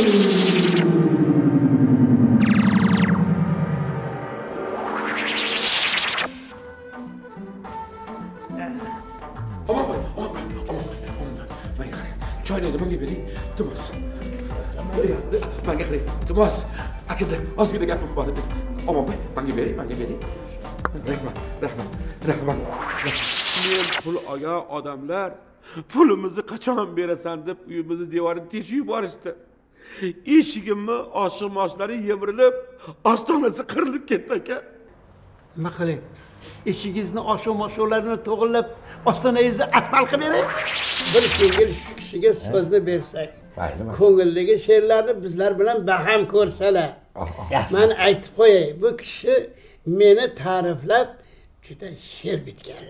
Choyni menga bering, Iltimos. Menga qarang, Iltimos. Akada, ozgina gapim bor edi. Omonbay, menga bering. Rahmat. Men pul olgan odamlar pulimizni qachon berasan deb uyimizni devorini teshib yuborishdi. Eshigimni oshiq-moshlari yemirilib, ostonasi qirilib ketdi aka. Nima qiling? Eshigingizni oshiq-moshlarini to'g'irlab, ostonangizni asfalt qilib bering. Bir ko'ngil shu kishiga so'zni bersak, ko'ngildagi she'rlarni bizlar bilan baham ko'rsalar. Men aytib qo'yay, bu kishi meni ta'riflab juda she'r bitgan.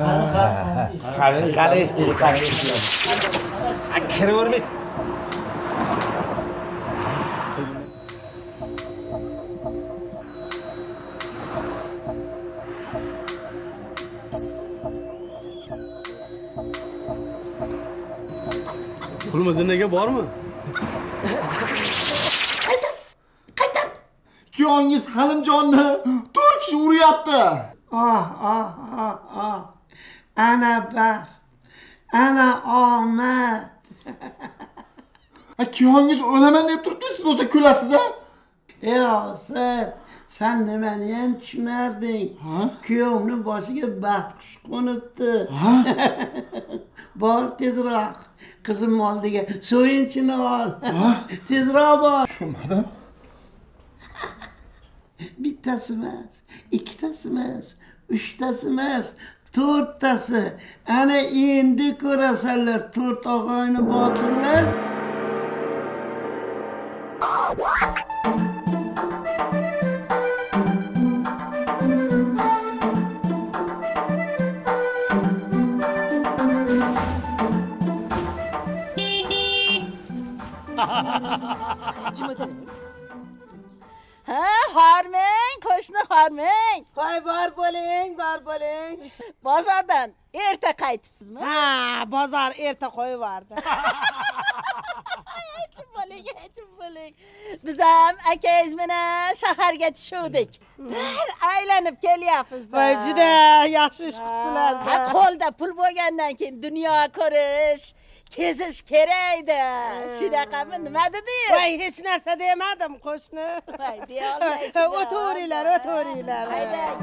Qani eshitdik. Kiravermaysiz. Pulimizni nega bormi? Qaytar. Kuyongiz Halimjonni 4 kishi uryapti. Ana baxt. Ana omad. Kuyongiz o'laman deb turibdi, siz o'zi kulasiz a? Osir, sen nimani ham tushunarding? Kuyovning boshiga baxt qush qo'nibdi. Bor tezroq. Qizim oldiga so'yinchini ol. Tezroq bor. Tushunmadim. Bittasi emas, ikkitasi emas, uchtasi emas, 4tasi. Ana endi ko'rasanlar 4 og'ayni botirlar. Harmang, qo'shni harmang. Voy, bor bo'ling. Bozordan erta qaytibsizmi? Ha, bozor erta qo'yib yubordi. Hechim bo'ling. Biz ham akangiz bilan shaharga tushuvdik. Bir aylanib kelyapmiz. Voy, juda yaxshi ish qilibsizlar-da. Qo'lda pul bo'lgandan keyin dunyo ko'rish, kezish kerak-da. Shunaqami, nima dedingiz? Voy, hech narsa demadim, qo'shni. Voy, deya olmaysiz. O'tiringlar. Haydang.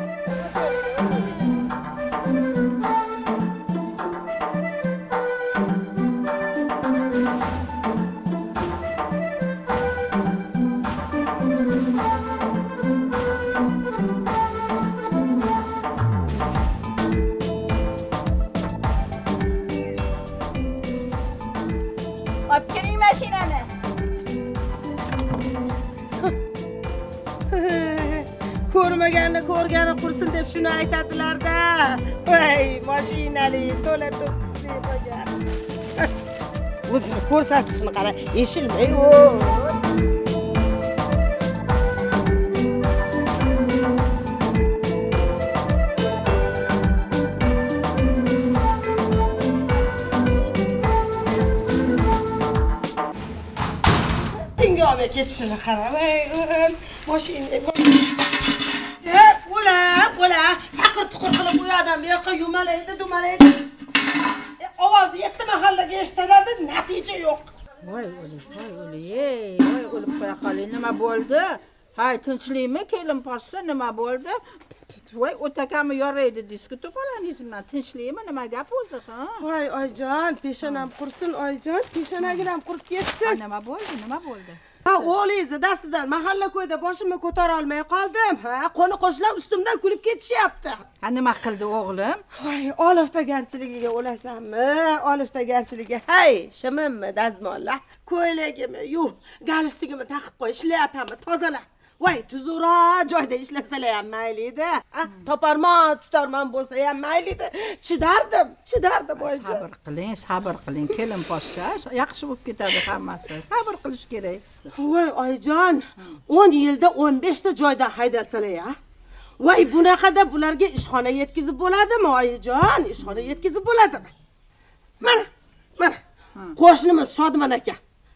Opkiring mashinani. Ko'rmaganni ko'rgani qursin deb shuni aytadilar-da. Voy, mashinali, to'la to'kisli bo'lgan. O'zini ko'rsatishini qara, eshilmay-ku. Tingobe ketishini qara. Voy, mashina. O'la, taqir-tuqir qilib bu odam bu yoqqa yumalaydi. Ovozi yetti mahallaga eshitiladi, natija yo'q. Voy, o'lib qo'ya qoling. Nima bo'ldi? Hay, tinchlikmi? Kelin poshsa nima bo'ldi? Voy, o'takami yoraydi disku to'polaningiz bilan. Tinchlikmi? Nima gap o'zi, ha? Voy, oyjon, peshonam qursin, oyjon, peshonagim ham qurib ketsin. Nima bo'ldi? Ha, o'g'lingizni dastidan mahalla ko'yda boshimni ko'tara olmay qoldim. Ha, qo'ni qo'shlar ustimdan kulib ketishyapti. Ha, nima qildi o'g'lim? Voy, oliftagarchiligiga o'lasanmi? Oliftagarchiligiga. Hay, shimimmi, dazmolla. Ko'ylagimni, galstigimni taqib qo'y, shlyapamni tozala. Voy, tuzukroq joyda ishlasalar ham mayli-da. Tutarman bo'lsa ham mayli-da. Chidardim oyjon. Sabr qiling, kelin poshsha, yaxshi bo'lib ketadi hammasi. Sabr qilish kerak. Voy, oyjon, 10 yilda 15 ta joydan haydalsalar-ya. Voy, bunaqada bularga ishxona yetkazib bo'ladimi, oyjon? Ishxona yetkazib bo'ladimi? Mana. Qo'shnimiz Shodmon aka.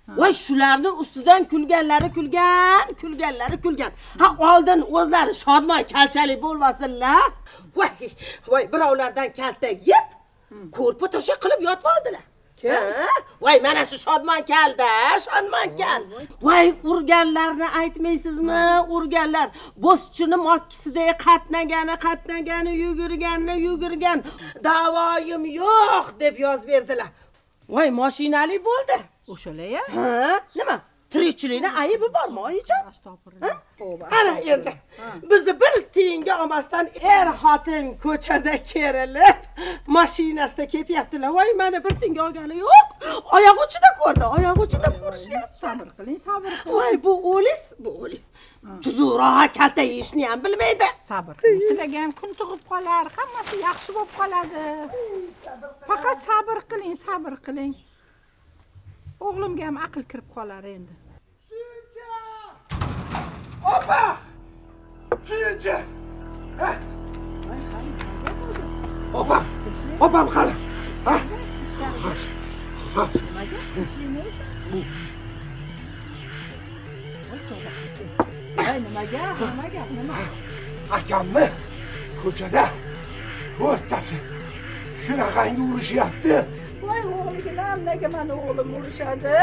Voy shularni ustidan kulganlari kulgan. Ha oldin o'zlari shodmon kalchalik bo'lmasinlar. Voy birovlardan kalta yeb, ko'rpa to'sha qilib yotib oldilar. Voy mana shu shodmon kalda, shodmon kal. Voy urganlarni aytmaysizmi? Urganlar bo'zchini mokkisida qatnagani, yugurgan. Davoyim yo'q deb yozib berdilar. Voy mashinali bo'ldi. O'shalar-ya? Ha, nima? Tirikchilikni aybi bormi, oyijon? Astag'firullah. Ana endi bizni bir tiyinga olmasdan xotin ko'chada kerilib, mashinasida ketyaptilar. Voy, mana bir tiyinga olgani yo'q. Oyoq uchida ko'rishyapti. Sabr qiling. Voy, bu o'lis. Tuzukroq kalta yeyishni ham bilmaydi. Sabr qiling. Sizlarga ham kun tug'ib qolar, hammasi yaxshi bo'lib qoladi. Faqat sabr qiling. O'g'limga ham aql kirib qolar endi. Opa! Suyunchi! Opam qani? Nima? Akammi ko'chada to'rttasi shunaqangi urishyapti. Voy o'g'liginam, nega mani o'g'lim urishadi?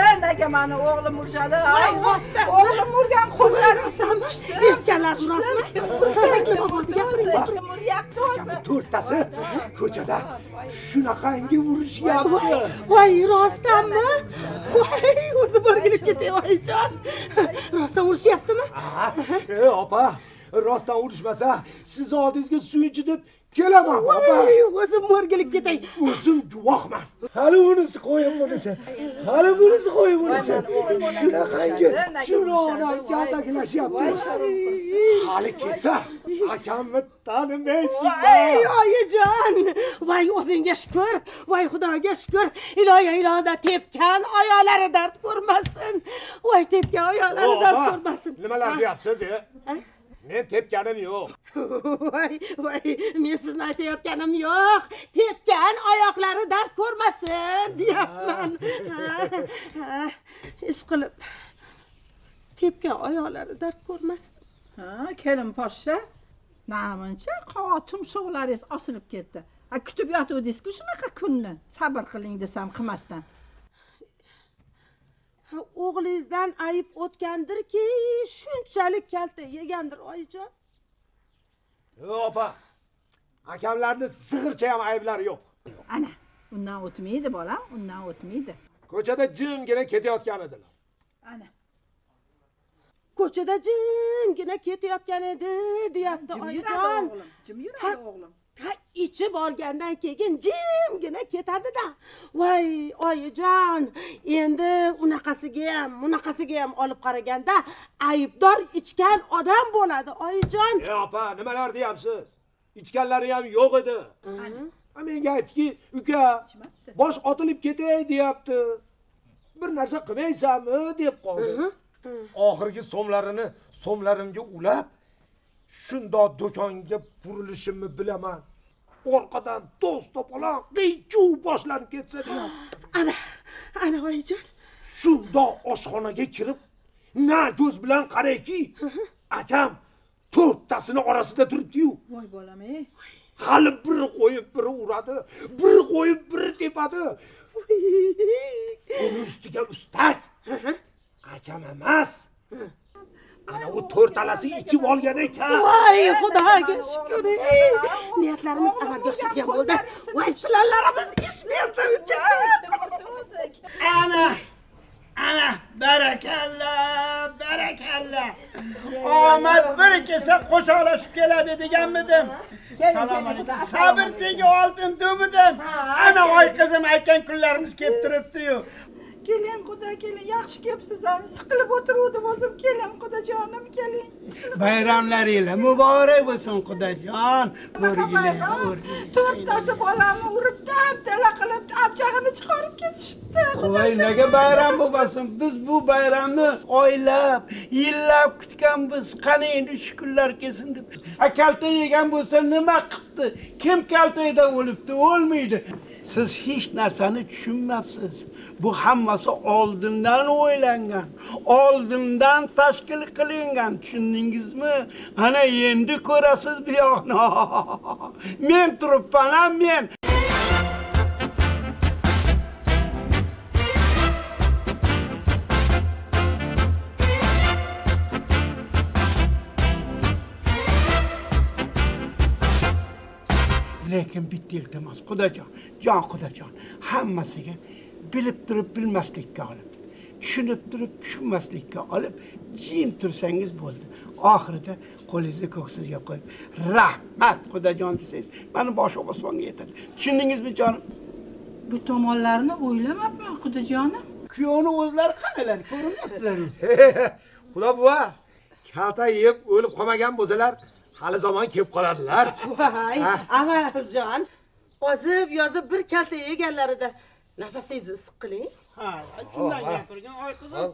O'g'lim urgan qo'llarimdan Eshitganlar rostmi? Kim uryapti o'zi? To'rttasi ko'chada shunaqangi urishyapti. Voy, rostdanmi? Voy, o'zi bo'lgilib ketay, oyijon. Rostdan urishyaptimi? Opa, rostdan urishmasa, siz oldingizga suyunchi deb kelaman, opa. Voy, o'zim o'rgilib ketay. O'zim guvohman. Hali bunisi qo'yib bunisi. Shunaqangi shunaqangi kaltaklashyapti. Hali kelsa, akamni tanimaysiz. Voy, oyijon. Voy, o'zingga shukr. Voy, Xudoga shukr. Ilohiyoda tepgan oyoqlari dard ko'rmasin. Voy, tepgan oyoqlari dard ko'rmasin. Nimalar deyapsiz, Men tepganim yo'q. Voy, men sizni aytayotganim yo'q. Tepgan oyoqlari dard ko'rmasin, deyapman. Ish qilib tepgan oyoqlari dard ko'rmasin. Kelin poshsha. Namuncha qog'oz tumshuqlaringiz osilib ketdi. Kutib yotuvdingiz-ku shunaqa kunni. Sabr qiling desam qilmasdan. O'g'lingizdan ayib o'tgandirki, shunchalik kalta yegandir, oyijon. Opa, akamlarni sig'ircha ham ayblari yo'q. Ana, undan o'tmaydi bolam, Ko'chada jimgina ketayotgan edilar. Ana. Ko'chada jimgina ketayotgan edi, deyapti oyijon. Jim yuradi o'g'lim. İchib olgandan keyin jimgina ketadi-da. Voy, oyijon, endi unaqasiga ham olib qaraganda aybdor ichgan odam bo'ladi, oyijon. Opa, nimalar deyapsiz? Ichganlari ham yo'q edi. Menga aytdiki, uka, bosh otilib ketay deyapti. Bir narsa qilmaysanmi deb qoldi. Oxirgi so'mlarimga ulab, shundoq do'konga burilishimni bilaman. Orqadan to'z to'polon qiy-chuv boshlanib ketsa deyapti. Ana oyijon. Shundoq oshxonaga kirib, na ko'z bilan qarayki, akam to'rttasini orasida turibdi-yu. Voy bolam, Hali biri qo'yib biri uradi, biri qo'yib biri tepadi. Uni ustiga ustak. Akam emas. Ana u to'rtalasi ichib olgan ekan. Voy, Xudoga shukr. Niyatlarimiz amalga oshgan bo'ldi. Voy, planlarimiz ish berdi uka. Ana, barakalla. Omad bir kelsa qo'shaqlashib keladi deganmidim. Salom alaykum. Sabr tegi oltin demidim. Ana voy qizim aytgan kunlarimiz kelib turibdi-yu. Keling, Xudo, keling, yaxshi kelibsiz-a. Siqilib o'tiruvdim o'zim. Keling, Xudojonim, keling. Bayramlaringiz muborak bo'lsin, Xudojon. To'rttasi bolamni urib dala qilib, abjag'ini chiqarib ketishibdi. Voy, nega bayram bo'lmasin? Biz bu bayramni oylab, yillab kutganmiz. Qani endi shu kunlar kelsin deb. Kalta yegan bo'lsa nima qilibdi? Kim kaltayda o'libdi? O'lmaydi. Siz hech narsani tushunmabsiz. Bu hammasi oldindan o'ylangan, oldindan tashkil qilingan, tushundingizmi? Ana endi ko'rasiz bu yoqni. Men turibman, men. Lekin bitta iltimos, Xudojon, jon Xudojon, hammasiga bilib turib bilmaslikka olib, tushunib turib tushunmaslikka olib, jim tursangiz bo'ldi. Oxirida qo'lingizni ko'ksizga qo'yib, rahmat Xudojon desangiz, meni boshim osmonga yetadi. Tushundingizmi jonim? Bu tomonlarni o'ylamabman, Xudojonim. Kuyovni o'zlari qanalar, ko'rinyaptilar. Xudo buva, kalta yeb o'lib qolmagan bo'lsalar, hali zamon kelib qoladilar. Voy, Amaljon, ozib yozib bir kalta yeganlarida nafasingizni issiq qiling. Ha, shundan gapirgan oy qizim.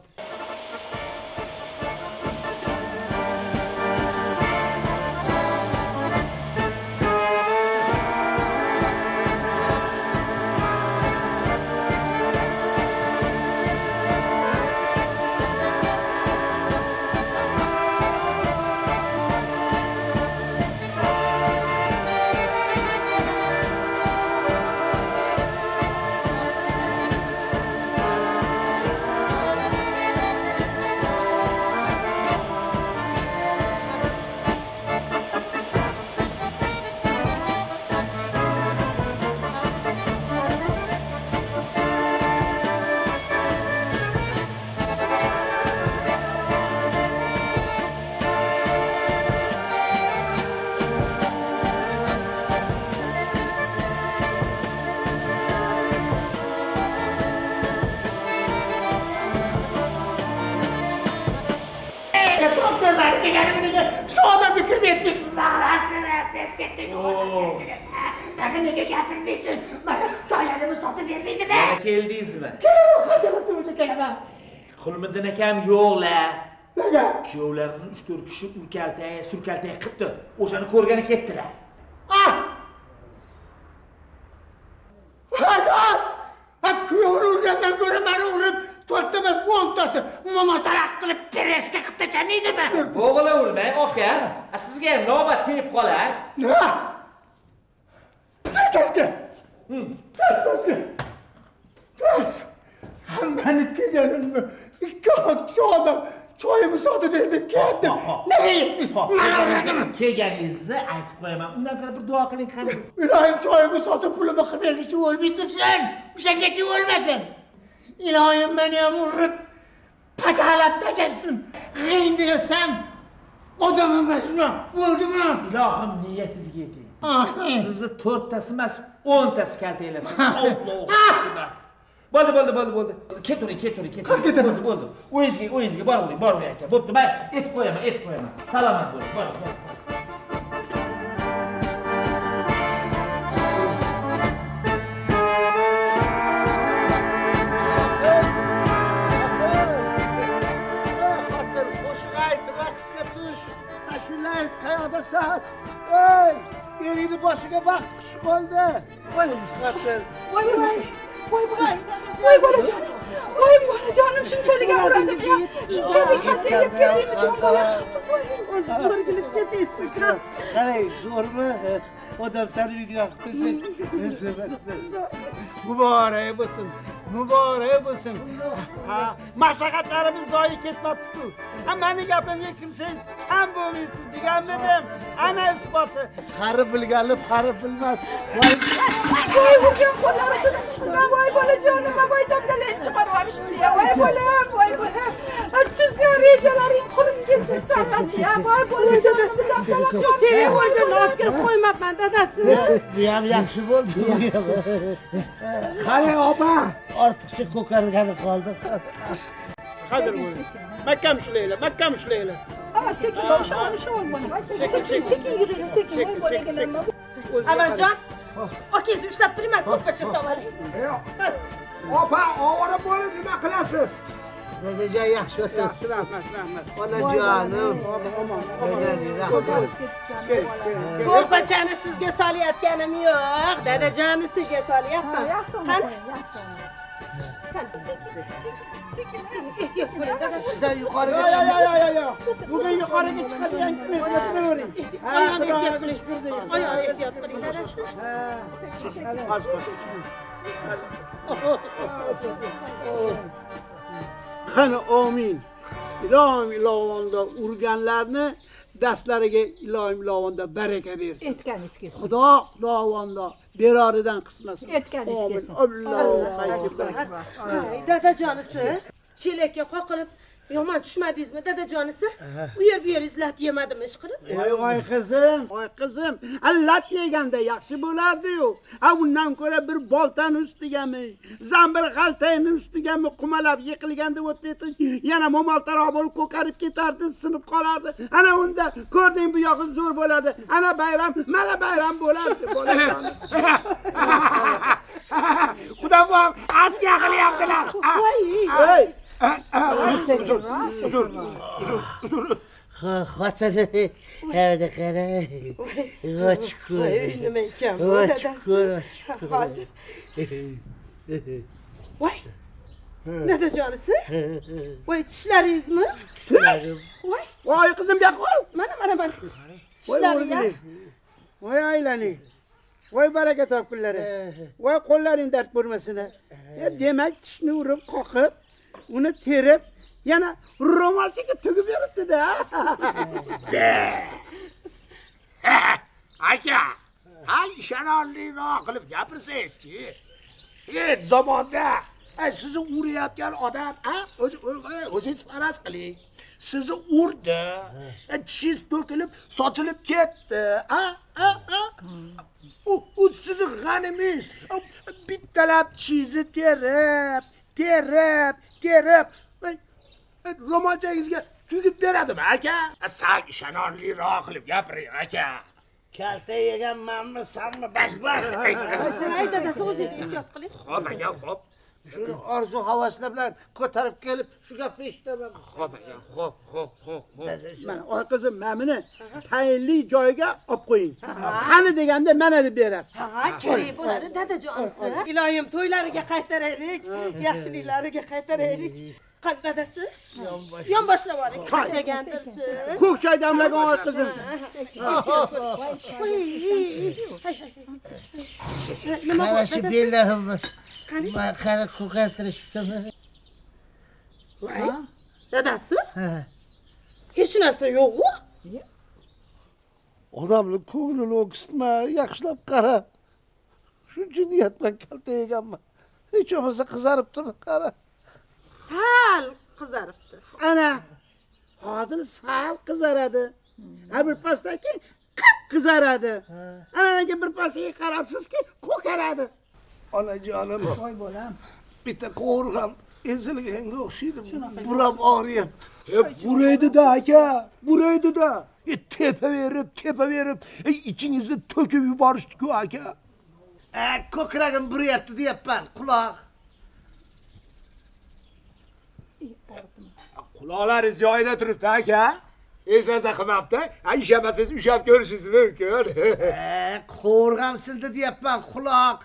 Şu adam bir etmiş. Nega gapirmaysiz? Mana joylarni sotib bermaydimi? Yana keldingizmi? Kelaman, qancha vaqtgacha kelaman. Qulmiddin akam yo'qlar. Nega? Kuyovlarni 3-4 kishi surkaltay qilibdi. O'shani ko'rgani ketdilar. Ah! Haydar! Kuyovni urgandan ko'ra meni urib, to'rtta emas 10 tasi momotalaq qilib pereshka qilib tashlamaydimi? O'g'li urmang, aka. Sizga ham navbat tegib qolar. Nima? Tekashga! Tekashga! Hammani kelganimni ikki oz shu odam choyimni sotib berdi, ketdim. Nega yetmish? Kelganingizni aytib qo'yaman. Undan ko'ra bir duo qiling qani. Ilohim choyimni sotib pulimni qilib bergichi o'lmay tursin. O'shangacha o'lmasin. Ilohim meni ham urib pachalab tashlasin. G'ing desam odam emasman. Bo'ldimi? Ilohim niyatingizga yeting. Sizni 4 tasi emas, 10 tasi kaltaylasin. Allohu akbar. Bo'ldi. Ketavering. Bo'ldi. O'yingizga boravering aka. Bo'pti, men etib qo'yaman. Salomat bo'ling. Boring. Qayoqdasan? Ey, eringni boshiga baxt qush qoldi. Voy, xatir. Voy bolajonim, shunchalik amuradimmi? Shunchalik kattayib keldingmi jon bola? O'zib o'rgilib ketasiz. Qarang, zo'rmi? Odam tarbiyaga qilsak. Muborak bo'lsin. Ha, maslahatlarimiz zoyi ketmabdi-ku. Meni gapimga kirsangiz ham bo'lmaysiz deganmidim. Ana isboti. Qari bilganli pari bilmas. Voy urgan qo'llarini tushdim. Voy bolajonim, voy dabdalarni chiqarib yuborishdi. Voy bolam. Tuzgan rejalaring qulim ketsin san'atga. Voy bolajonim, dabdalar Keling o'lgan olib qo'ymabman dadasi. Bu ham yaxshi bo'ldi. Qarang opa, ortiqcha ko'kargani qoldi. Hozir bo'ling. Mahkam ushlaylar. Sekin boshim bola. Sekin yuring, sekin. Voy bolagalarman. Amaljon, okangizni ushlab turingman, ko'rpacha sovaring. Opa, ovora bo'lib nima qilasiz? Dedejon yaxshi o'tir. Yaxshi, rahmat. Onajonim. Ko'rpachani sizga solayotganim yo'q. Dadajonni sizga solyapman. Qani? Sizdan yuqoriga chiqing. Bugun yuqoriga chiqadigan kunni o'tiravering. Oyog'ini ehtiyot qiling. Oyog'ini ehtiyot qiling. Qani amin. Ilohim ilovonda urganlarni dastlariga ilohim ilovonda baraka bersin. Aytganingiz Xudo ilovonda beroridan qismasin. Aytganingiz Allohu akbar. Dadajonisi chelakka qoqilib yomon tushmadingizmi dadajonisi? U yer bu yer izlat yemadimi ish qilib? Voy qizim, lat yeganda yaxshi bo'lardi-yu. Undan ko'ra bir boltani ustigami, zambil xaltayni ustigami qumalab yiqilganda o'tib yana mo'maltaroq bo'lib ko'karib ketardi, sinib qolardi. Ana unda ko'rding bu yog'i zo'r bo'lardi. Ana bayram, mana bayram bo'lardi. Xudo ham asga qilyaptilar. Hey! Uzr. Xotini yerda qara. Ochko'r. Nima ekan bu Ochko'r. Hozir. Voy. Dadajonisi? Voy tishlaringizmi? Voy qizim yo'q. Mana. Tishlaringiz. Voy aylaning. Voy baraka topkunlari. Voy qo'llaring dard ko'rmasin. Demak tishni urib qoqib uni terib yana ro'molchaga tugib beribdi-da. Aka, ishonarliroq qilib gapirsangiz-chi. Zamonda sizni urayotgan odam, o'zingiz faraz qiling. Sizni urdi, tishingiz to'kilib, sochilib ketdi. U sizni g'animingiz bittalab tishingizni terib ro'molchangizga tugib beradimi aka? Sal ishonarliroq qilib gapiring aka. Kalta yegan manmi, sanmi, bakbar. Ay dadasi o'zingiz ehtiyot qiling. Xo'p aka, xo'p. Shuni orzu havaslar bilan ko'tarib kelib shu gapni eshitaman. Xo'p aka, xo'p. Mana oy qizim, mana buni tayinli joyga olib qo'ying. Qani deganda mana deb berasiz. Kerak bo'ladi dadajonisi. Iloyim to'ylariga qaytaraylik, yaxshiliklariga qaytaraylik. Qani dadasi? Yonboshlab oling. Charchagandirsiz. Ko'k choy damlagan oy qizim. Nima bo'ldi? Bellarimni qani ko'kartirishibdimi? Voy. Dadasi? Hech narsa yo'q-ku? Odamning ko'nglini o'ksitma, yaxshilab qara. Shuncha niyat bilan kalta yeganman. Hech bo'lmasa qizaribdimi, qara. Sal qizaribdi. Ana, hozir sal qizaradi. Bir pasdan keyin qip qizaradi. Anaga bir pasga qarabsizki, ko'karadi. Onajonim. Voy bolam. Bitta qo'ri ham ezilganga o'xshaydi. Burab og'riyapti. Buraydi-da aka, buraydi-da. Tepaverib, ichingizni to'kib yuborishdi-ku aka. Ko'kragim burayapti deyapman, quloq. Quloqlaringiz joyida turibdi aka. Hech narsa qilmabdi. Ishamasangiz ushab ko'rishingiz mumkin. Qo'rg'am sildi deyapman, quloq.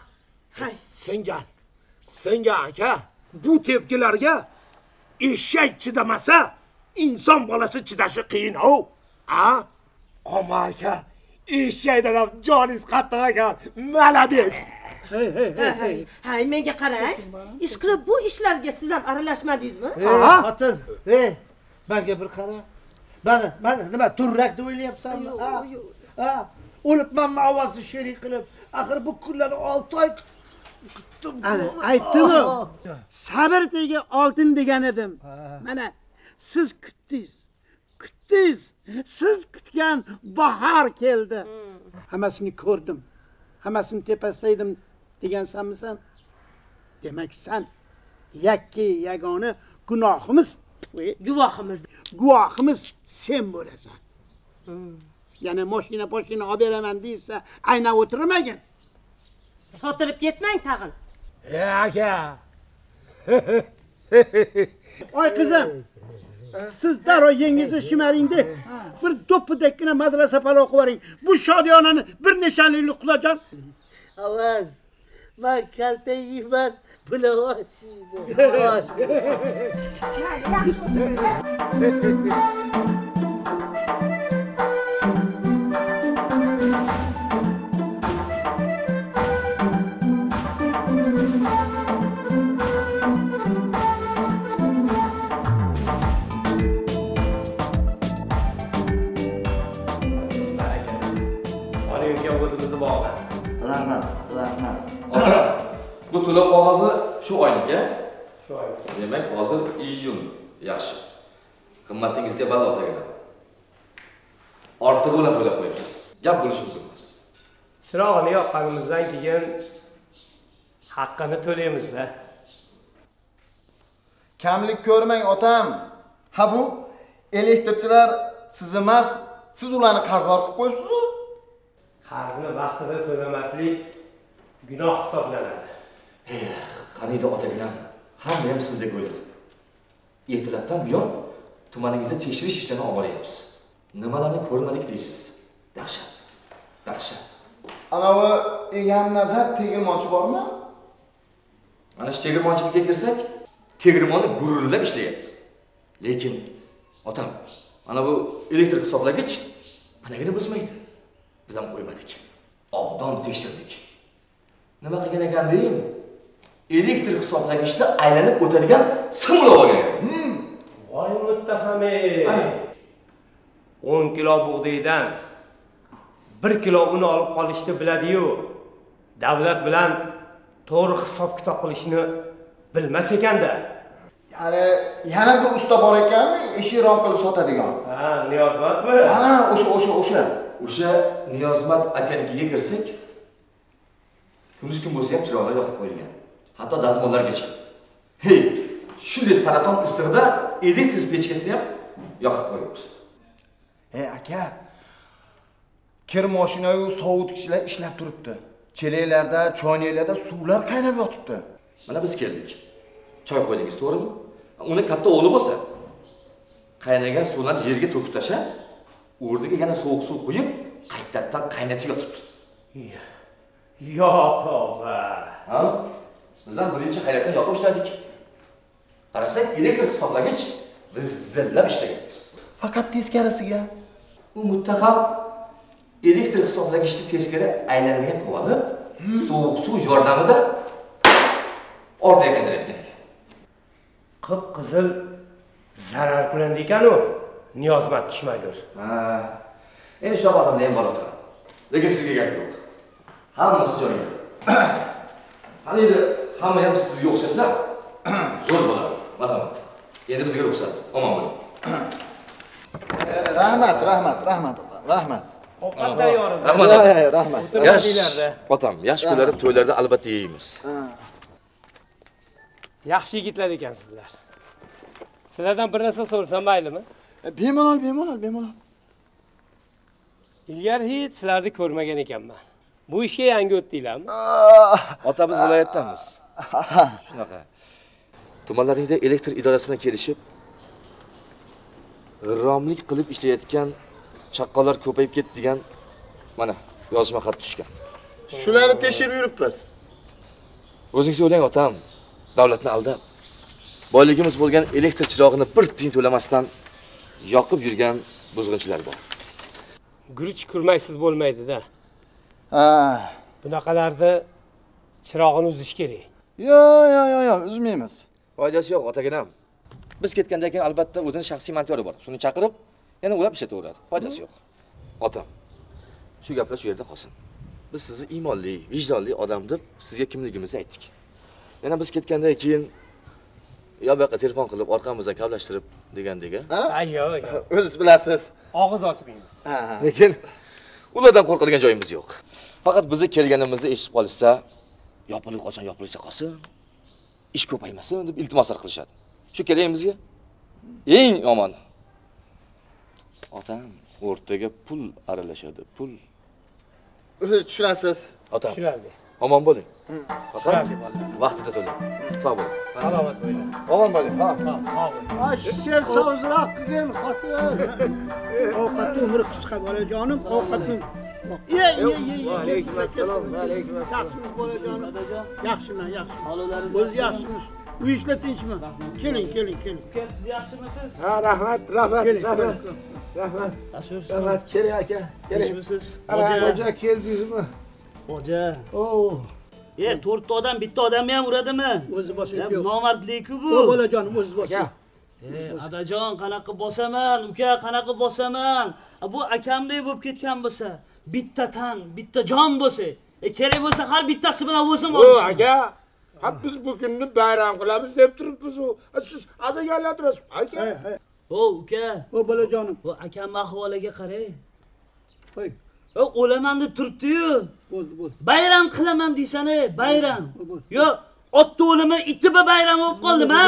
Senga aka, bu tepkilarga eshak chidamasa, inson bolasi chidashi qiyin-ku. Ammo aka, eshakdan ham joningiz qattiq ekan. Malades. Hay, menga qarang. Ish qilib bu ishlarga siz ham aralashmadingizmi? Xotin, menga bir qara. Mana nima turrak deb o'ylayapsanmi? O'libmanmi ovozni sherik qilib. Axir bu kunlarni 6 oy kutdim. Aytdim-ku. Sabr tegi oltin degan edim. Mana siz kutdingiz. Siz kutgan bahor keldi. Hammasini ko'rdim. Hammasini tepasida edim degansanmi sen? Demak sen yagona gunohimiz, guvohimiz sen bo'lasan. Yana mashina olib beraman deysa, aynan o'tirmagin. Sotilib ketmang tag'in. Aka. Oy qizim. Siz darrov yengizni shimaringda. Bir do'ppidekkina madrasa palo o'qib oling. Bu shodiyonani bir nechalik qulajon. Avaz. Men kalta yeyman, bular oshiydi. Rahmat, rahmat. Ota, bu to'lov qog'ozi shu oylik-a? Shu oylik. Demak, hozir iyun. Yaxshi. Qimmatingizga balo tegadi. Ortig'i bilan to'lab qo'yibsiz. Gap bo'lishi mumkin emas. Chirog'ini yoqqanimizdan keyin haqqini to'laymiz-da. Kamlik ko'rmang otam. Ha bu elektrchilar siz emas, siz ularni qarzdor qilib qo'yibsiz-ku. Qarzni vaqtida to'lamaslik gunoh hisoblanadi. Qaniydi otaginam, hamma ham sizdek o'ylasin. Ertalabdan buyon tumaningizda tekshirish ishlarini olib boryapmiz. Nimalarni ko'rmadik deysiz? Dahshat. Dahshat. Anavi egam nazar tegirmonchi bormi? Mana shu tegirmonchilikka kirsak, tegirmonni gururlab ishlayapti. Lekin otam, mana bu elektr hisoblagich panagini buzmaydi. Biz ham qo'ymadik. Obdon tekshirdik. Nima qilgan ekan deyim? Elektr hisoblagichda aylanib o'tadigan sim olgan ekan. Voy muttaham-ey. 10 kilo bug'doydan 1 kilo un olib qolishni biladi-yu. Davlat bilan to'g'ri hisob-kitob qilishni bilmas ekanda. Ya'ni yana bir usta bor ekanmi, eshik rom qilib sotadigan? Ha, Niyozmatmi? Ha, o'sha. O'sha Niyozmat akanikiga kirsak, kunduz kun bo'lsa ham chiroqlar yoqib qo'yilgan. Hatto dazmollargacha. Hey, shunday saraton issig'ida elektr pechkasini ham yoqib qo'yibdi. Hey aka, kir mashinayu sovutgichlar ishlab turibdi. Chelaklarda, choynaklarda suvlar qaynab yotibdi. Mana biz keldik. Choy qo'ydingiz, to'g'rimi? Uni katta o'g'li bo'lsa, qaynagan suvlarni yerga to'kib tashlab, o'rniga yana sovuq suv quyib, qaytadan qaynatib yotibdi. Yo tavba. Ha? Biz ham birinchi hayratdan yoqib ishladik. Qarasak, elektr hisoblagich zillab ishlagan. Faqat teskarisiga. U muttaham elektr hisoblagichni teskari aylanmagan qilib, sovuq suv yordamida ortaya qaytarayotgan ekan. Qip-qizil zarar ko'randi ekan-u. Niyozmat tushmagur. Ha. Endi shunaqa odamda ham bor o'tiraman. Lekin sizga gap yo'q. Hammasi joyida. Qaniydi hamma ham sizga o'xshasa, zo'r bo'ladi. Marhamat. Endi bizga ruxsat. Omon bo'ling. Rahmat, otam. Rahmat. Ovqat tayyor. Rahmat. Otam, yaxshi kunlarda to'ylarda albatta yeymiz. Yaxshi yigitlar ekansizlar. Sizlardan bir narsa so'rasam maylimi? Bemalol. Ilgari hech sizlarni ko'rmagan ekanman. Bu ishga yangi o'tdinglarmi? Ota biz viloyatdamiz. Shunaqa. Tumanlaringda elektr idorasi bilan kelishib, g'irromlik qilib ishlayotgan chaqqonlar ko'payib ketdi degan mana yozma xat tushgan. Shularni tekshirib yuribmiz. O'zingiz o'ylang otam, davlatni aldab, boyligimiz bo'lgan elektr chirog'ini bir tiyin to'lamasdan yoqib yurgan buzg'unchilar bor. Guruch kurmaysiz bo'lmaydi-da. Ha. Bunaqalarda chirog'ini uzish kerak. Yo, uzmaymiz. Foydasi yo'q, otaginam. Biz ketgandan keyin albatta o'zining shaxsiy montyori bor. Shuni chaqirib, yana ulab ishlataveradi. Foydasi yo'q. Otam, shu gaplar shu yerda qolsin. Biz sizni iymonli, vijdonli odam deb sizga kimligimizni aytdik. Yana biz ketgandan keyin yo bu yoqqa telefon qilib, orqamizdan kavlashtirib degandek-a? Yo'q. O'zingiz bilasiz. Og'iz ochmaymiz. Lekin ulardan qo'rqadigan joyimiz yo'q. Faqat bizni kelganimizni eshitib qolsa, yopilib qolsin, yopilicha qolsin, ish ko'paymasin deb iltimoslar qilishadi. Shu kerak bizga? Eng yomoni. Otam, o'rtaga pul aralashadi, pul. O'zingiz tushunasiz. Otam. Tushunarli. Omon bo'ling. Tushunarli bolalar. vaqtida to'la. Sog' bo'ling. Salomat bo'ling. Omon bo'ling. Ha. Sher savzroq qilgin xotin. Ovqatni umri qisqa bolajonim, ovqatni. Ye. Va alaykum assalom, va alaykum assalom. Yaxshimiz bolajonim. Yaxshiman, yaxshi. Sog'liqlaringiz o'zi yaxshimiz. Uy ishlar tinchmi? Keling. Siz yaxshimisiz? Ha, rahmat. Rahmat, keling aka. Kelishmisiz? Xo'ja keldingizmi? Xo'ja. Oh. 4 ta odam bitta odamni ham uradimi? O'zi bosing-ku. Nomardlik-ku bu. Bolajonim, o'zi bosing. Adajon qanaqa bosaman, uka qanaqa bosaman? Bu akamdek bo'lib ketgan bo'lsa, bitta tan, bitta jon bo'lsa, kerak bo'lsa har bittasi bilan o'zim olishim. Aka, biz bu kunni bayram qilamiz deb turibmiz. Siz azaganlar turasiz, aka. Uka. Bolajonim. Bu akam ahvoliga qarang. Qo'y. O'laman deb turibdi-yu. Bo'ldi. Bayram qilaman deysan-a, bayram. Yo, otni o'limi ittiba bayram bo'lib qoldimi-ha?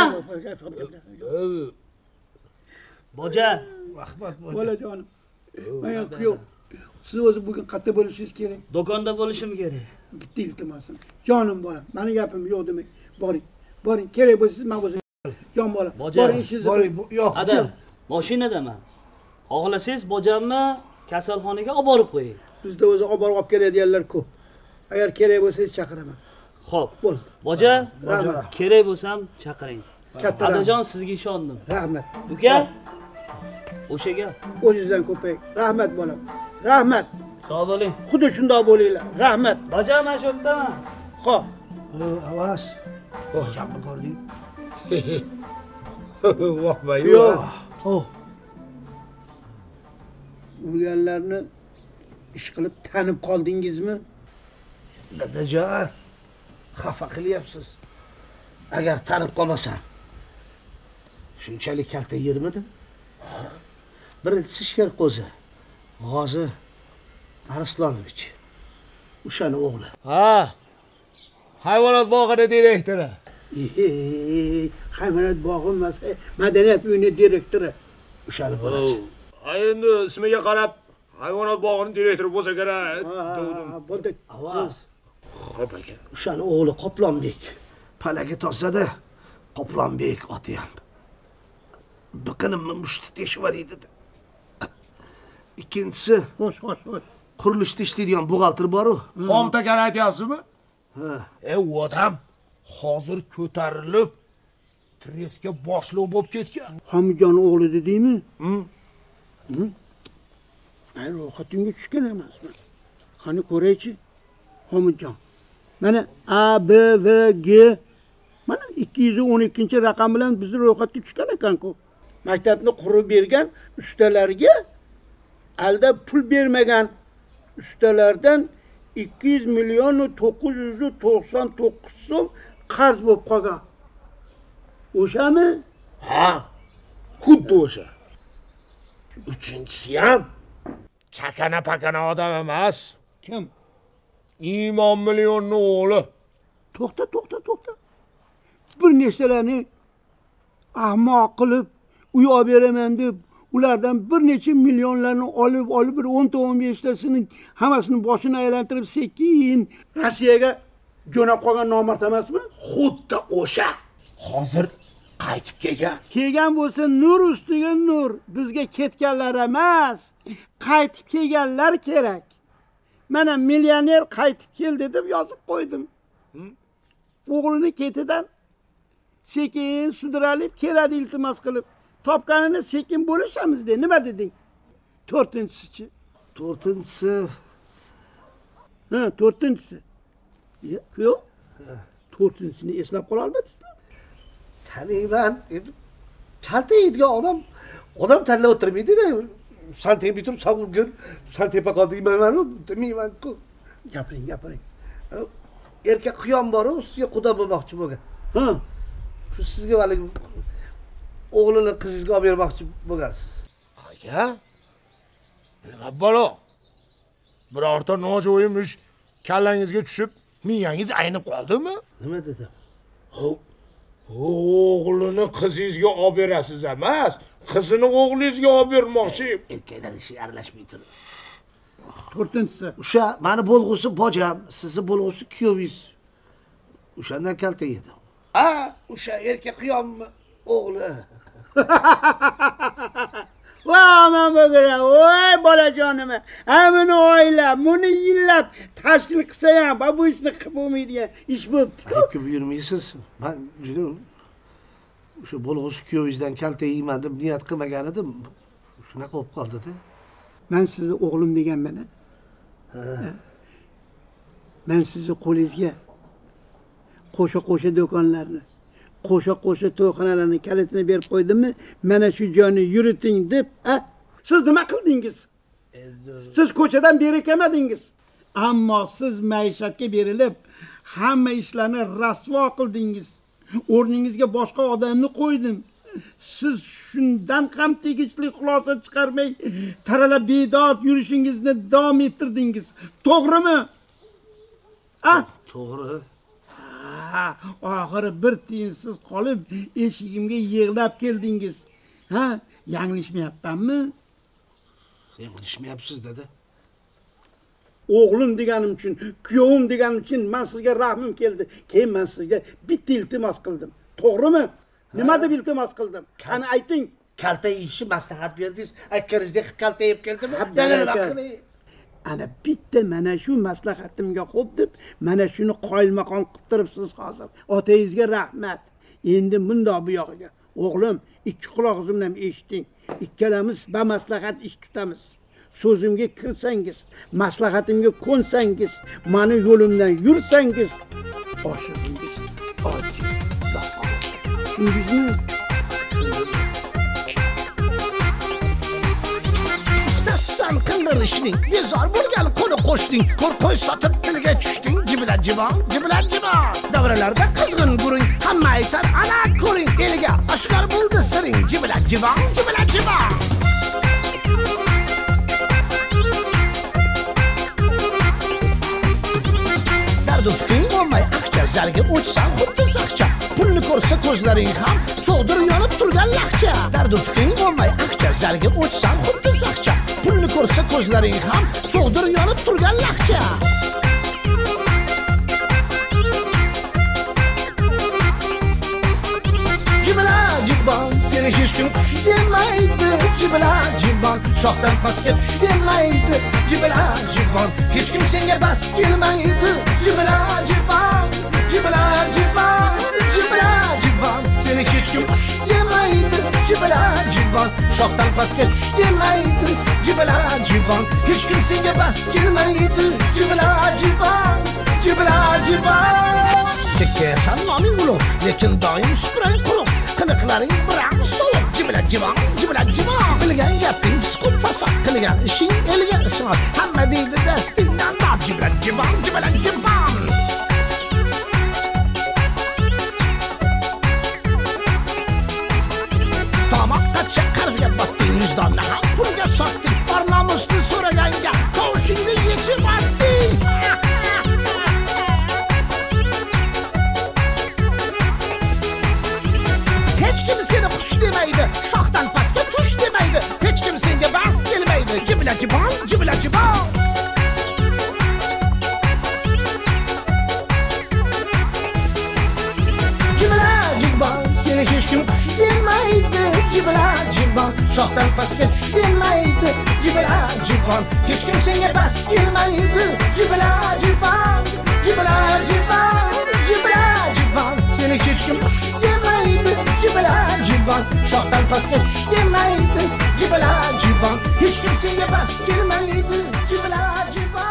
Boja, rahmat bolajonim. Men kuyov. Siz o'zi bugun qayerda bo'lishingiz kerak? Do'konda bo'lishim kerak. Bitta iltimosim. Jonim bolam, meni gapim yo'q demak. Boring. Kerak bo'lsa siz men o'zim. Jon bolam. Boring ishingizni. Boring. Yo'q. Ada, mashinadaman. Xohlasangiz bojamni kasalxonaga olib borib qo'ying. Bizda o'zi olib borib keladiganlar ko'p. Agar kerak bo'lsa chaqiraman. Xo'p. Boja, kerak bo'lsam chaqiring. Adajon, sizga ishondim. Rahmat. Uka, o'sha gap. O'zingizdan ko'paying. Rahmat bolam. Rahmat. Sog' bo'ling. Xuddi shunday bo'linglar. Rahmat. Boja, men shu yerdaman. Xo'p. Avaz. Chapni ko'rding. Vohmay. Yo'q. Urganlarni ish qilib tanib qoldingizmi? Dadajon, xafa qilyapsiz. Agar tanib qolmasam, shunchalik kalta yermidim? Birinchisi Sherqo'zi, G'ozi Arslonovich. O'shani o'g'li. Ha. Hayvonot bog'ida direktori. Hayvonot bog'i emas, madaniyat uyini direktori. O'shani bolasi. Endi ismiga qarab hayvonot bog'ining direktori bo'lsa kerak. Bo'ldi. Avaz. Xo'p aka. O'shani o'g'li Qoplonbek. Palagi tozada Qoplonbek oti ham. Biqinimni mushti teshib dedi. Ikkinchisi, xo'sh. qurilishda ishlaydigan buxgalter bor-ku. Xomtakani aytyapsizmi? Ha. U odam hozir ko'tarilib treskka boshliq bo'lib ketgan. Xamijon o'g'li dedingmi? Men ro'yxatimga tushgan emasman. Qani ko'raychi. Xamijon. Mana A, B, V, G mana 212-raqam bilan bizni ro'yxatga tushgan ekan-ku. Maktabni qurib bergan ustalarga aldab pul bermagan ustalardan 200 million 999 so'm qarz bo'lib qolgan. O'shami? Ha. Xuddi o'sha. Uchinchisi ham Chakana-pakana odam emas. Kim? Imom Millionning o'g'li. To'xta. Bir nechtalarni ahmoq qilib uy olib beraman deb ulardan bir necha millionlarni olib bir 10-15 tasini hammasini boshini aylantirib sekin Rossiyaga jo'nab qolgan nomard emasmi? xuddi o'sha. Hozir qaytib kelgan. Kelgan bo'lsa nur ustiga nur. Bizga ketganlar emas, qaytib kelganlar kerak. Mana millioner qaytib keldi deb yozib qo'ydim. O'g'lini ketidan sekin sudralib keladi iltimos qilib. Topganini sekin bo'lishamiz de. Nima deding? 4-chi. 4-chi. Ha, 4-chi. Yo'q. 4-chini eslab qola olmaysizmi? Taniyman. Kalta yeydigan odam tanlab o'tirmaydi-da. Santen bitirib savurgur, santepa qoldingmanmi? Bilmayman-ku. Gapiring. Erkak quyon bor-ku, sizga xudo bo'lmoqchi bo'lgan. Ha. Shu sizga vali o'g'lini qizingizga olib bermoqchi bo'lgansiz. Aka? Nima balo? Birorta nojo'yim ish kallangizga tushib, miyangiz aynib qoldimi? Nima dedim? O'g'lini qizingizga olib berasiz emas, qizini o'g'lingizga olib bermoqchi. Erkaklar ishiga aralashmay turib. 4-chi. O'sha meni bo'lg'usi bojam, sizni bo'lg'usi kuyovingiz. O'shandan kalta yedim. Ha, o'sha erkak qiyommi o'g'li. Voy aman bo'g'ira, voy bolajonim. Hamini oylab, buni yillab tashkil qilsa ham, bu ishni qilib bo'lmaydigan ish bo'pti. Aytib buyurmaysiz. Men juda o'sha bo'lg'usi kuyovingizdan kalta yeyman deb niyat qilmagan edim. Shunaqa bo'lib qoldi-da. Men sizni o'g'lim deganman. Men sizni qo'lingizga qo'sha do'konlarni, qo'sha to'yxonalarni kalitini berib qo'ydimmi? Mana shu joyni yuriting deb, siz nima qildingiz? Siz ko'chadan beri kelmadingiz. Ammo siz maishatga berilib, hamma ishlarni rasvo qildingiz. O'rningizga boshqa odamni qo'ydim. Siz shundan ham tegishli xulosa chiqarmay, taralab bedod yurishingizni davom ettirdingiz. To'g'rimi? To'g'ri. Oxiri bir tiyinsiz qolib, eshigimga yig'lab keldingiz. Yanglishmayapmanmi? Yanglishmayapsiz dedi. O'g'lim deganim uchun, kuyovim deganim uchun men sizga rahmim keldi. Keyin men sizga bitta iltimos qildim. To'g'rimi? Nima deb iltimos qildim? Qani ayting. Kalta yeyishni maslahat berdingiz. Aytganingizdek kalta yeb keldimi? Yana nima qilay? Ana bitta mana shu maslahatimga xo'p deb, mana shuni qoyilmaqom qilib turibsiz hozir. Otangizga rahmat. Endi bundoq bu yog'iga. O'g'lim, ikki quloqingiz bilan eshiting. Ikkalamiz bamaslahat ish tutamiz. So'zimga kirsangiz, maslahatimga ko'nsangiz, meni yo'limdan yursangiz, oshiringiz ochib. Tushundingizmi? Ustasan qildirishning, bezor bo'lgan qo'ni qo'shning, qo'rqo'y sotib tilga tushding, jibila jibon. Davralarda qizg'in guring, hamma aytar, ana ko'ring, elga oshkor bo'ldi siring, jibila jibon. Dardufking olmay aqcha, zarga o'chsam xuddi saqcha. Pulni ko'rsa ko'zlaring ham cho'g'dir yonib turgan laqcha. Dardufking olmay aqcha, zarga o'chsam xuddi saqcha. Pulni ko'rsa ko'zlaring ham cho'g'dir yonib turgan laqcha. Jibila jibon, seni hech kim qush demaydi. Jibila jibon, shoxdan pastga tush demaydi. Jibila jibon, hech kim senga bas kelmaydi. Jibila jibon, seni hech kim qush demaydi. Jibila jibon, shoxdan pastga tush demaydi. Jibila jibon, hech kim senga bas kelmaydi. Jibila jibon. Kekkesan noming ulug', lekin doim suprang quruq. Qiliqlaring biram sovuq. Jibila jibon. Bilgan gaping sukut fasod, qilgan ishing elga isnot. Hamma deydi dastingdan dod. Jibila jibon. Tomoqqacha qarzga botding, vijdonni ham pulga sotding. Ornomusni so'raganga qo'shingni yechib otding. Hech kim seni xush demaydi, shoxdan pastga tush demaydi. Hech kim senga bas kelmaydi. Jibila jibon. Seni hech kim qush demaydi. Jibila jibon, shoxdan pastga tush demaydi. Jibila jibon, hech kim senga bas kelmaydi. Jibila jibon. Seni hech kim qush demaydi. Jibila jibon, shoxdan pastga tush demaydi. Jibila jibon, hech kim senga bas kelmaydi. Jibila jibon.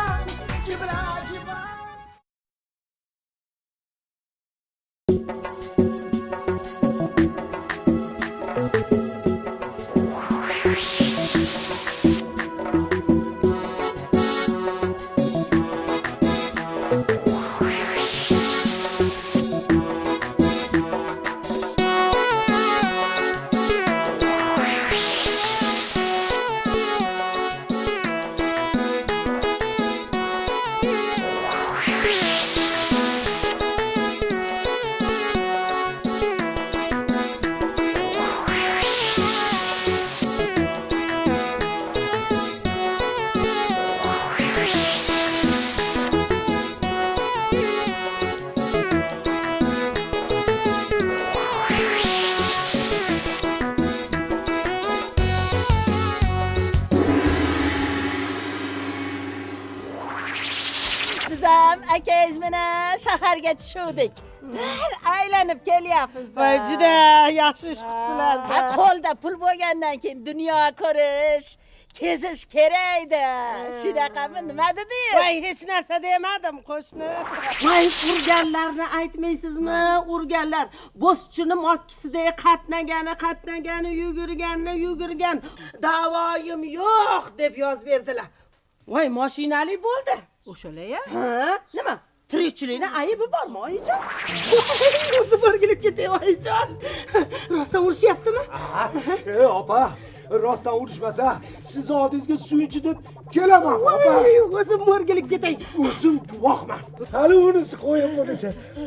yo'llarga tushuvdik. Aylanib kelyapmiz. Voy, juda yaxshi ish qilibsizlar-da. Qo'lda pul bo'lgandan keyin dunyo ko'rish, kezish kerakda. Shunaqami, nima dedingiz? Voy, hech narsa demadim, qo'shni. Voy, urganlarni aytmaysizmi? Urganlar bo'zchini mokkisida qatnagani, yugurgan. Davoyim yo'q deb yozib berdilar. Voy, mashinali bo'ldi. O'shalar-ya? Ha, nima? Tirikchilikni aybi bormi, oyijon? O'zi borgilib ketay, oyijon. Rostdan urishyaptimi? Opa, rostdan urishmasa, siz oldingizga suv ichi deb kelaman, opa. O'zim borgilib ketay. O'zim guvohman. Hali bunisi qo'yib bunisi.